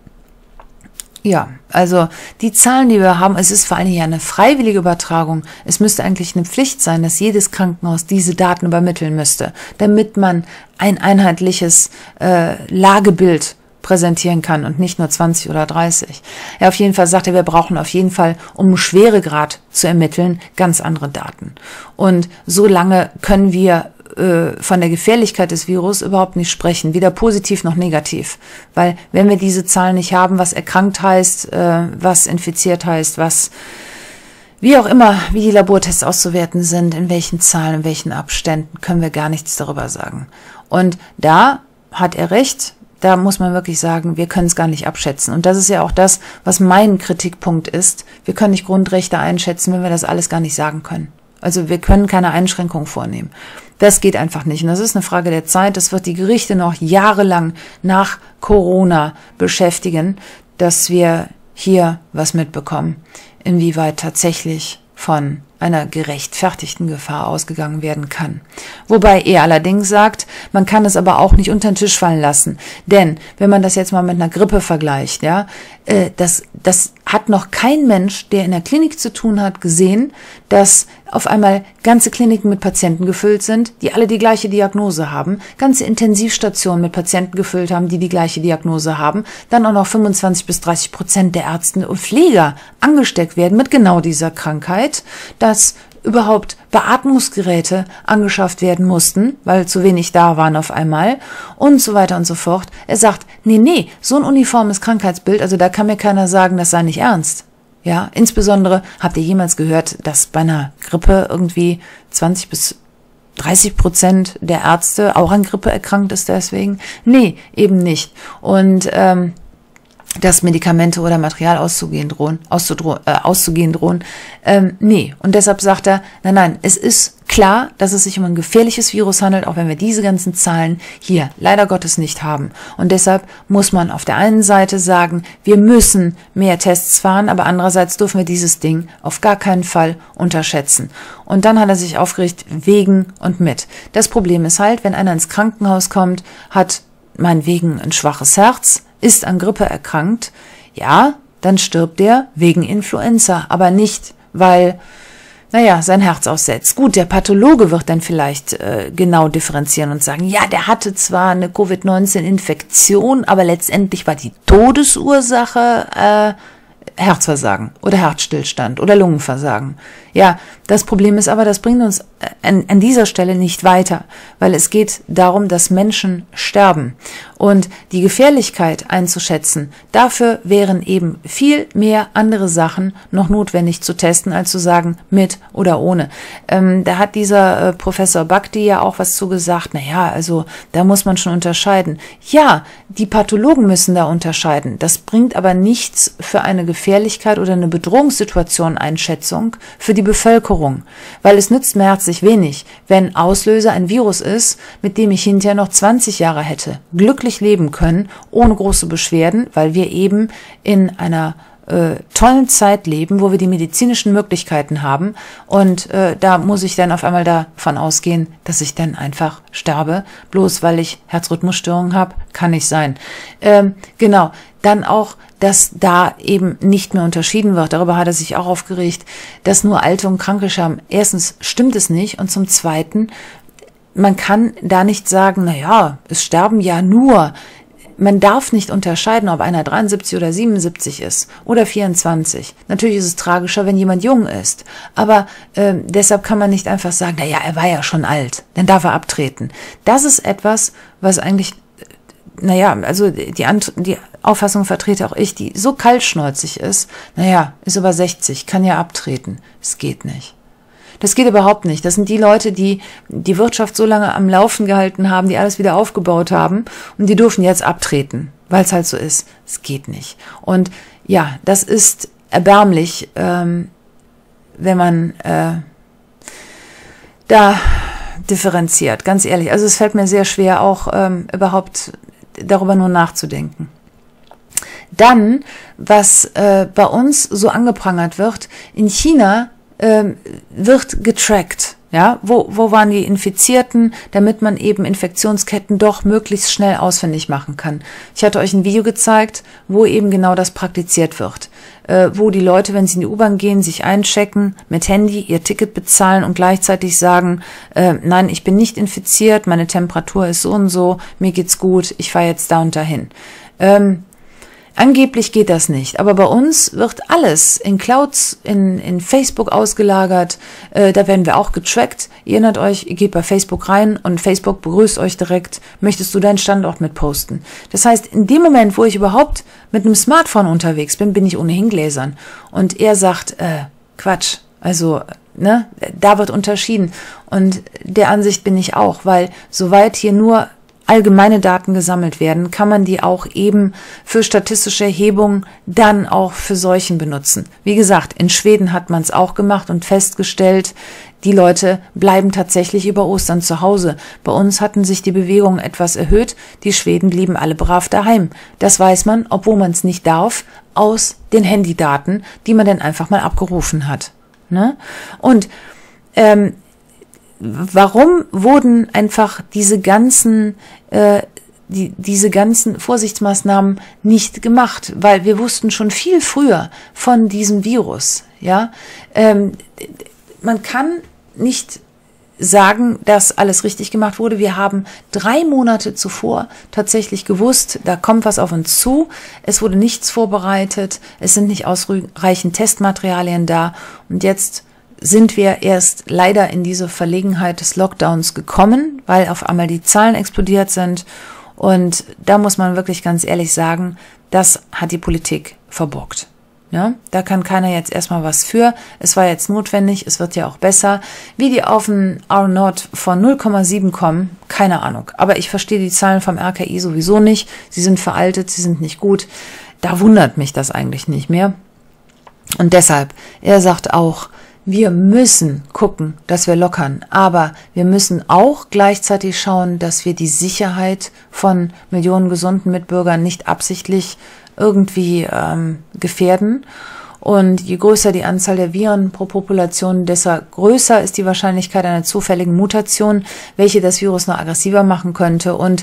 Speaker 1: Ja, also die Zahlen, die wir haben, es ist vor allem ja eine freiwillige Übertragung. Es müsste eigentlich eine Pflicht sein, dass jedes Krankenhaus diese Daten übermitteln müsste, damit man ein einheitliches äh, Lagebild präsentieren kann und nicht nur zwanzig oder dreißig. Ja, auf jeden Fall sagt er, wir brauchen auf jeden Fall, um einen Schweregrad zu ermitteln, ganz andere Daten. Und so lange können wir äh, von der Gefährlichkeit des Virus überhaupt nicht sprechen, weder positiv noch negativ. Weil wenn wir diese Zahlen nicht haben, was erkrankt heißt, äh, was infiziert heißt, was wie auch immer, wie die Labortests auszuwerten sind, in welchen Zahlen, in welchen Abständen, können wir gar nichts darüber sagen. Und da hat er recht, da muss man wirklich sagen, wir können es gar nicht abschätzen. Und das ist ja auch das, was mein Kritikpunkt ist. Wir können nicht Grundrechte einschätzen, wenn wir das alles gar nicht sagen können. Also wir können keine Einschränkung vornehmen. Das geht einfach nicht. Und das ist eine Frage der Zeit. Das wird die Gerichte noch jahrelang nach Corona beschäftigen, dass wir hier was mitbekommen, inwieweit tatsächlich von einer gerechtfertigten Gefahr ausgegangen werden kann. Wobei er allerdings sagt, man kann es aber auch nicht unter den Tisch fallen lassen. Denn, wenn man das jetzt mal mit einer Grippe vergleicht, ja, äh, das, das hat noch kein Mensch, der in der Klinik zu tun hat, gesehen, dass auf einmal ganze Kliniken mit Patienten gefüllt sind, die alle die gleiche Diagnose haben, ganze Intensivstationen mit Patienten gefüllt haben, die die gleiche Diagnose haben, dann auch noch fünfundzwanzig bis dreißig Prozent der Ärzte und Pfleger angesteckt werden mit genau dieser Krankheit, dass überhaupt Beatmungsgeräte angeschafft werden mussten, weil zu wenig da waren auf einmal und so weiter und so fort. Er sagt, nee, nee, so ein uniformes Krankheitsbild, also da kann mir keiner sagen, das sei nicht ernst. Ja, insbesondere, habt ihr jemals gehört, dass bei einer Grippe irgendwie zwanzig bis dreißig Prozent der Ärzte auch an Grippe erkrankt ist deswegen? Nee, eben nicht. Und ähm, dass Medikamente oder Material auszugehen drohen, auszudrohen, äh, auszugehen drohen. Ähm, nee. Und deshalb sagt er, nein, nein, es ist klar, dass es sich um ein gefährliches Virus handelt, auch wenn wir diese ganzen Zahlen hier leider Gottes nicht haben. Und deshalb muss man auf der einen Seite sagen, wir müssen mehr Tests fahren, aber andererseits dürfen wir dieses Ding auf gar keinen Fall unterschätzen. Und dann hat er sich aufgeregt, wegen und mit. Das Problem ist halt, wenn einer ins Krankenhaus kommt, hat meinetwegen ein schwaches Herz, ist an Grippe erkrankt, ja, dann stirbt er wegen Influenza, aber nicht, weil, naja, sein Herz aussetzt. Gut, der Pathologe wird dann vielleicht äh, genau differenzieren und sagen, ja, der hatte zwar eine Covid neunzehn Infektion, aber letztendlich war die Todesursache äh, Herzversagen oder Herzstillstand oder Lungenversagen. Ja, das Problem ist aber, das bringt uns an, an dieser Stelle nicht weiter, weil es geht darum, dass Menschen sterben. Und die Gefährlichkeit einzuschätzen, dafür wären eben viel mehr andere Sachen noch notwendig zu testen, als zu sagen, mit oder ohne. Ähm, da hat dieser äh, Professor Bhakdi ja auch was zugesagt, naja, also da muss man schon unterscheiden. Ja, die Pathologen müssen da unterscheiden. Das bringt aber nichts für eine Gefährlichkeit oder eine Bedrohungssituation Einschätzung für die Bevölkerung, weil es nützt mir herzlich wenig, wenn Auslöser ein Virus ist, mit dem ich hinterher noch zwanzig Jahre hätte glücklich leben können, ohne große Beschwerden, weil wir eben in einer äh, tollen Zeit leben, wo wir die medizinischen Möglichkeiten haben und äh, da muss ich dann auf einmal davon ausgehen, dass ich dann einfach sterbe, bloß weil ich Herzrhythmusstörungen habe, kann nicht sein. Ähm, genau, dann auch, dass da eben nicht mehr unterschieden wird. Darüber hat er sich auch aufgeregt, dass nur Alte und Kranke sterben. Erstens stimmt es nicht und zum Zweiten, man kann da nicht sagen, na ja, es sterben ja nur. Man darf nicht unterscheiden, ob einer dreiundsiebzig oder siebenundsiebzig ist oder vierundzwanzig. Natürlich ist es tragischer, wenn jemand jung ist. Aber äh, deshalb kann man nicht einfach sagen, na ja, er war ja schon alt, dann darf er abtreten. Das ist etwas, was eigentlich, naja, also die, Ant die Auffassung vertrete auch ich, die so kaltschnäuzig ist, naja, ist über sechzig, kann ja abtreten. Es geht nicht. Das geht überhaupt nicht. Das sind die Leute, die die Wirtschaft so lange am Laufen gehalten haben, die alles wieder aufgebaut haben und die dürfen jetzt abtreten, weil es halt so ist. Es geht nicht. Und ja, das ist erbärmlich, ähm, wenn man äh, da differenziert, ganz ehrlich. Also es fällt mir sehr schwer, auch ähm, überhaupt darüber nur nachzudenken. Dann, was äh, bei uns so angeprangert wird, in China ähm, wird getrackt. Ja, wo, wo waren die Infizierten, damit man eben Infektionsketten doch möglichst schnell ausfindig machen kann. Ich hatte euch ein Video gezeigt, wo eben genau das praktiziert wird. Äh, wo die Leute, wenn sie in die U-Bahn gehen, sich einchecken, mit Handy ihr Ticket bezahlen und gleichzeitig sagen, äh, nein, ich bin nicht infiziert, meine Temperatur ist so und so, mir geht's gut, ich fahre jetzt da und dahin. Ähm, Angeblich geht das nicht, aber bei uns wird alles in Clouds, in, in Facebook ausgelagert, äh, da werden wir auch getrackt. Ihr erinnert euch, ihr geht bei Facebook rein und Facebook begrüßt euch direkt, möchtest du deinen Standort mit posten. Das heißt, in dem Moment, wo ich überhaupt mit einem Smartphone unterwegs bin, bin ich ohnehin gläsern. Und er sagt, äh, Quatsch, also, ne, da wird unterschieden. Und der Ansicht bin ich auch, weil soweit hier nur allgemeine Daten gesammelt werden, kann man die auch eben für statistische Erhebungen dann auch für Seuchen benutzen. Wie gesagt, in Schweden hat man es auch gemacht und festgestellt, die Leute bleiben tatsächlich über Ostern zu Hause. Bei uns hatten sich die Bewegungen etwas erhöht, die Schweden blieben alle brav daheim. Das weiß man, obwohl man es nicht darf, aus den Handydaten, die man dann einfach mal abgerufen hat. Ne? Und ähm, warum wurden einfach diese ganzen, äh, die, diese ganzen Vorsichtsmaßnahmen nicht gemacht? Weil wir wussten schon viel früher von diesem Virus. Ja, ähm, man kann nicht sagen, dass alles richtig gemacht wurde. Wir haben drei Monate zuvor tatsächlich gewusst, da kommt was auf uns zu. Es wurde nichts vorbereitet. Es sind nicht ausreichend Testmaterialien da. Und jetzt sind wir erst leider in diese Verlegenheit des Lockdowns gekommen, weil auf einmal die Zahlen explodiert sind. Und da muss man wirklich ganz ehrlich sagen, das hat die Politik verbockt. Ja, da kann keiner jetzt erstmal was für. Es war jetzt notwendig, es wird ja auch besser. Wie die auf ein R-Naught von null Komma sieben kommen, keine Ahnung. Aber ich verstehe die Zahlen vom R K I sowieso nicht. Sie sind veraltet, sie sind nicht gut. Da wundert mich das eigentlich nicht mehr. Und deshalb, er sagt auch, wir müssen gucken, dass wir lockern, aber wir müssen auch gleichzeitig schauen, dass wir die Sicherheit von Millionen gesunden Mitbürgern nicht absichtlich irgendwie ähm, gefährden. Und je größer die Anzahl der Viren pro Population, desto größer ist die Wahrscheinlichkeit einer zufälligen Mutation, welche das Virus noch aggressiver machen könnte. Und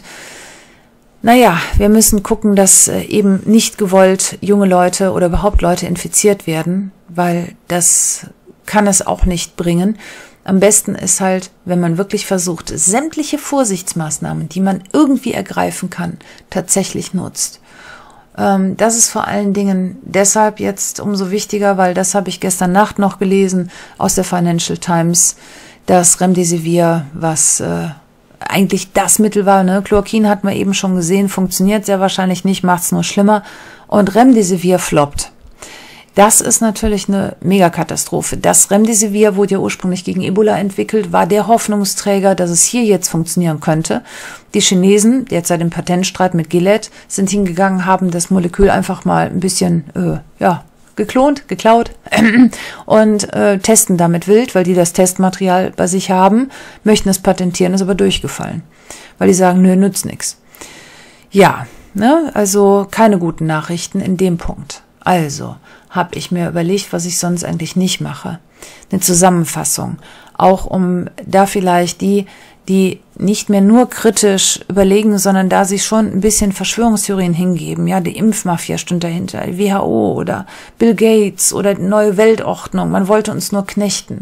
Speaker 1: naja, wir müssen gucken, dass eben nicht gewollt junge Leute oder überhaupt Leute infiziert werden, weil das kann es auch nicht bringen. Am besten ist halt, wenn man wirklich versucht, sämtliche Vorsichtsmaßnahmen, die man irgendwie ergreifen kann, tatsächlich nutzt. Ähm, das ist vor allen Dingen deshalb jetzt umso wichtiger, weil das habe ich gestern Nacht noch gelesen aus der Financial Times, dass Remdesivir, was äh, eigentlich das Mittel war, ne? Chloroquin hat man eben schon gesehen, funktioniert sehr wahrscheinlich nicht, macht es nur schlimmer. Und Remdesivir floppt. Das ist natürlich eine Megakatastrophe. Das Remdesivir wurde ja ursprünglich gegen Ebola entwickelt, war der Hoffnungsträger, dass es hier jetzt funktionieren könnte. Die Chinesen, jetzt seit dem Patentstreit mit Gilead, sind hingegangen, haben das Molekül einfach mal ein bisschen, äh, ja, geklont, geklaut und äh, testen damit wild, weil die das Testmaterial bei sich haben, möchten es patentieren, ist aber durchgefallen, weil die sagen, nö, nützt nix. Ja, ne, also keine guten Nachrichten in dem Punkt. Also habe ich mir überlegt, was ich sonst eigentlich nicht mache. Eine Zusammenfassung, auch um da vielleicht die, die nicht mehr nur kritisch überlegen, sondern da sich schon ein bisschen Verschwörungstheorien hingeben. Ja, die Impfmafia stund dahinter, die W H O oder Bill Gates oder die neue Weltordnung. Man wollte uns nur knechten.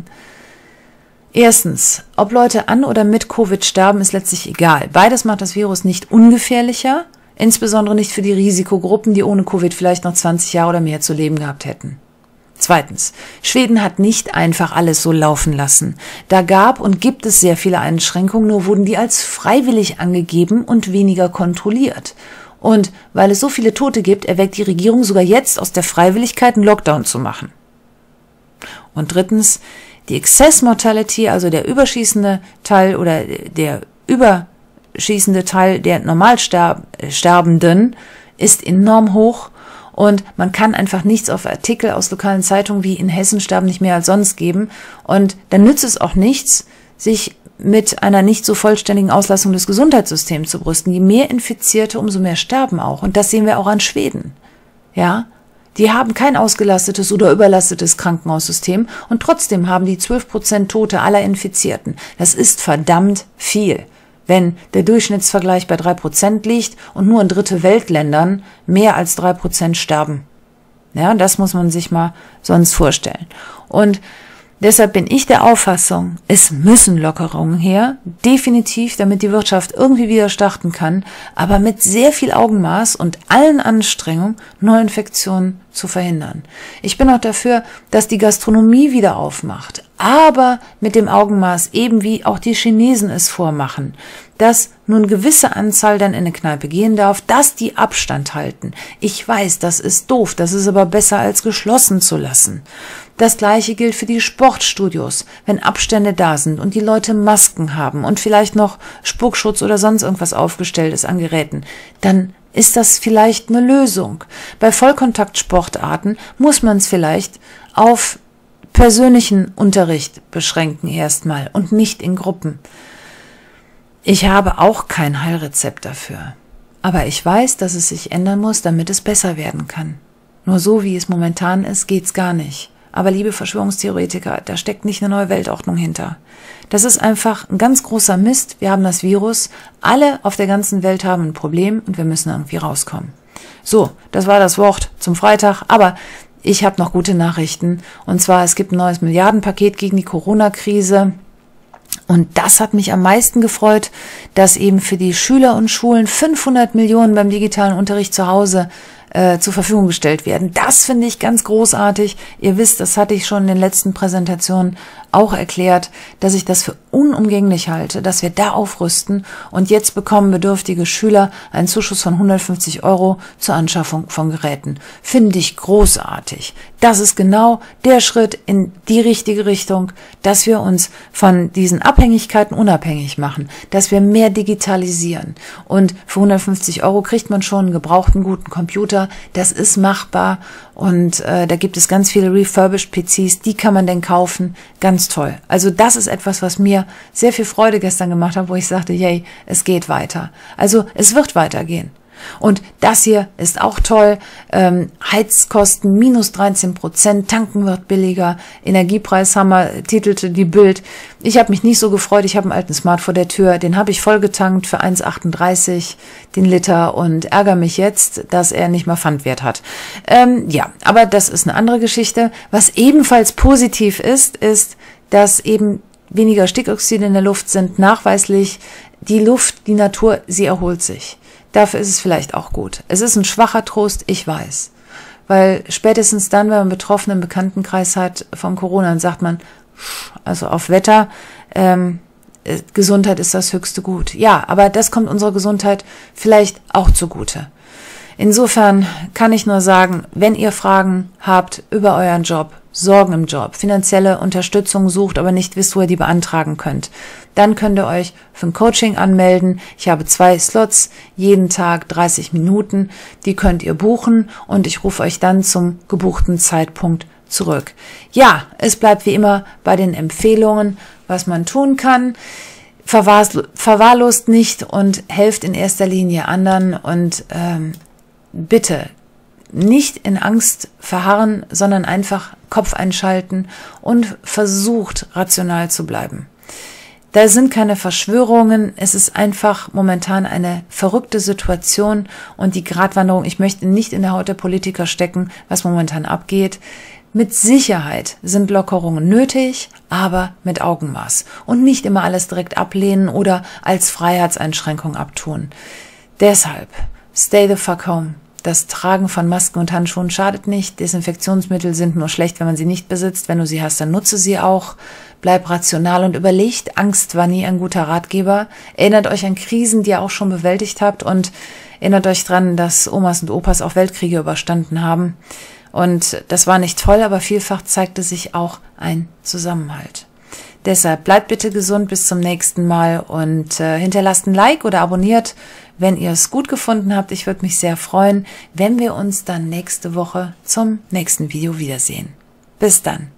Speaker 1: Erstens, ob Leute an oder mit Covid sterben, ist letztlich egal. Beides macht das Virus nicht ungefährlicher, insbesondere nicht für die Risikogruppen, die ohne Covid vielleicht noch zwanzig Jahre oder mehr zu leben gehabt hätten. Zweitens, Schweden hat nicht einfach alles so laufen lassen. Da gab und gibt es sehr viele Einschränkungen, nur wurden die als freiwillig angegeben und weniger kontrolliert. Und weil es so viele Tote gibt, erwägt die Regierung sogar jetzt aus der Freiwilligkeit einen Lockdown zu machen. Und drittens, die Excess Mortality, also der überschießende Teil oder der überschießende Teil der Normalsterbenden, ist enorm hoch. Und man kann einfach nichts auf Artikel aus lokalen Zeitungen wie in Hessen sterben nicht mehr als sonst geben. Und dann nützt es auch nichts, sich mit einer nicht so vollständigen Auslastung des Gesundheitssystems zu brüsten. Je mehr Infizierte, umso mehr sterben auch. Und das sehen wir auch an Schweden. Ja, die haben kein ausgelastetes oder überlastetes Krankenhaussystem. Und trotzdem haben die zwölf Prozent Tote aller Infizierten. Das ist verdammt viel. Wenn der Durchschnittsvergleich bei drei Prozent liegt und nur in dritte Weltländern mehr als drei Prozent sterben. Ja, das muss man sich mal sonst vorstellen. Und Deshalb bin ich der Auffassung, es müssen Lockerungen her, definitiv, damit die Wirtschaft irgendwie wieder starten kann, aber mit sehr viel Augenmaß und allen Anstrengungen, Neuinfektionen zu verhindern. Ich bin auch dafür, dass die Gastronomie wieder aufmacht, aber mit dem Augenmaß, eben wie auch die Chinesen es vormachen, dass nun eine gewisse Anzahl dann in eine Kneipe gehen darf, dass die Abstand halten. Ich weiß, das ist doof, das ist aber besser als geschlossen zu lassen. Das Gleiche gilt für die Sportstudios. Wenn Abstände da sind und die Leute Masken haben und vielleicht noch Spuckschutz oder sonst irgendwas aufgestellt ist an Geräten, dann ist das vielleicht eine Lösung. Bei Vollkontaktsportarten muss man es vielleicht auf persönlichen Unterricht beschränken erstmal und nicht in Gruppen. Ich habe auch kein Heilrezept dafür. Aber ich weiß, dass es sich ändern muss, damit es besser werden kann. Nur so, wie es momentan ist, geht's gar nicht. Aber liebe Verschwörungstheoretiker, da steckt nicht eine neue Weltordnung hinter. Das ist einfach ein ganz großer Mist. Wir haben das Virus. Alle auf der ganzen Welt haben ein Problem und wir müssen irgendwie rauskommen. So, das war das Wort zum Freitag. Aber ich habe noch gute Nachrichten. Und zwar, es gibt ein neues Milliardenpaket gegen die Corona-Krise. Und das hat mich am meisten gefreut, dass eben für die Schüler und Schulen fünfhundert Millionen beim digitalen Unterricht zu Hause äh, zur Verfügung gestellt werden. Das finde ich ganz großartig. Ihr wisst, das hatte ich schon in den letzten Präsentationen auch erklärt, dass ich das für unumgänglich halte, dass wir da aufrüsten. Und jetzt bekommen bedürftige Schüler einen Zuschuss von hundertfünfzig Euro zur Anschaffung von Geräten. Finde ich großartig. Das ist genau der Schritt in die richtige Richtung, dass wir uns von diesen Abhängigkeiten unabhängig machen, dass wir mehr digitalisieren. Und für hundertfünfzig Euro kriegt man schon einen gebrauchten guten Computer. Das ist machbar. Und äh, da gibt es ganz viele refurbished P Cs, die kann man denn kaufen. Ganz toll. Also das ist etwas, was mir sehr viel Freude gestern gemacht hat, wo ich sagte, yay, es geht weiter. Also es wird weitergehen. Und das hier ist auch toll. Ähm, Heizkosten minus dreizehn Prozent, tanken wird billiger, Energiepreishammer, titelte die Bild. Ich habe mich nicht so gefreut, ich habe einen alten Smart vor der Tür, den habe ich voll getankt für eins Komma achtunddreißig den Liter und ärgere mich jetzt, dass er nicht mal Pfandwert hat. Ähm, ja, aber das ist eine andere Geschichte. Was ebenfalls positiv ist, ist, dass eben weniger Stickoxide in der Luft sind, nachweislich. Die Luft, die Natur, sie erholt sich. Dafür ist es vielleicht auch gut. Es ist ein schwacher Trost, ich weiß. Weil spätestens dann, wenn man einen betroffenen Bekanntenkreis hat von Corona, dann sagt man, also auf Wetter, ähm, Gesundheit ist das höchste Gut. Ja, aber das kommt unserer Gesundheit vielleicht auch zugute. Insofern kann ich nur sagen, wenn ihr Fragen habt über euren Job, Sorgen im Job, finanzielle Unterstützung sucht, aber nicht wisst, wo ihr die beantragen könnt, dann könnt ihr euch für ein Coaching anmelden. Ich habe zwei Slots, jeden Tag dreißig Minuten, die könnt ihr buchen und ich rufe euch dann zum gebuchten Zeitpunkt zurück. Ja, es bleibt wie immer bei den Empfehlungen, was man tun kann. Verwahrlost nicht und helft in erster Linie anderen und ähm, bitte nicht in Angst verharren, sondern einfach Kopf einschalten und versucht, rational zu bleiben. Da sind keine Verschwörungen, es ist einfach momentan eine verrückte Situation und die Gratwanderung, ich möchte nicht in der Haut der Politiker stecken, was momentan abgeht. Mit Sicherheit sind Lockerungen nötig, aber mit Augenmaß und nicht immer alles direkt ablehnen oder als Freiheitseinschränkung abtun. Deshalb, stay the fuck home. Das Tragen von Masken und Handschuhen schadet nicht. Desinfektionsmittel sind nur schlecht, wenn man sie nicht besitzt. Wenn du sie hast, dann nutze sie auch. Bleib rational und überlegt. Angst war nie ein guter Ratgeber. Erinnert euch an Krisen, die ihr auch schon bewältigt habt. Und erinnert euch dran, dass Omas und Opas auch Weltkriege überstanden haben. Und das war nicht toll, aber vielfach zeigte sich auch ein Zusammenhalt. Deshalb bleibt bitte gesund bis zum nächsten Mal und äh, hinterlasst ein Like oder abonniert, wenn ihr es gut gefunden habt. Ich würde mich sehr freuen, wenn wir uns dann nächste Woche zum nächsten Video wiedersehen. Bis dann.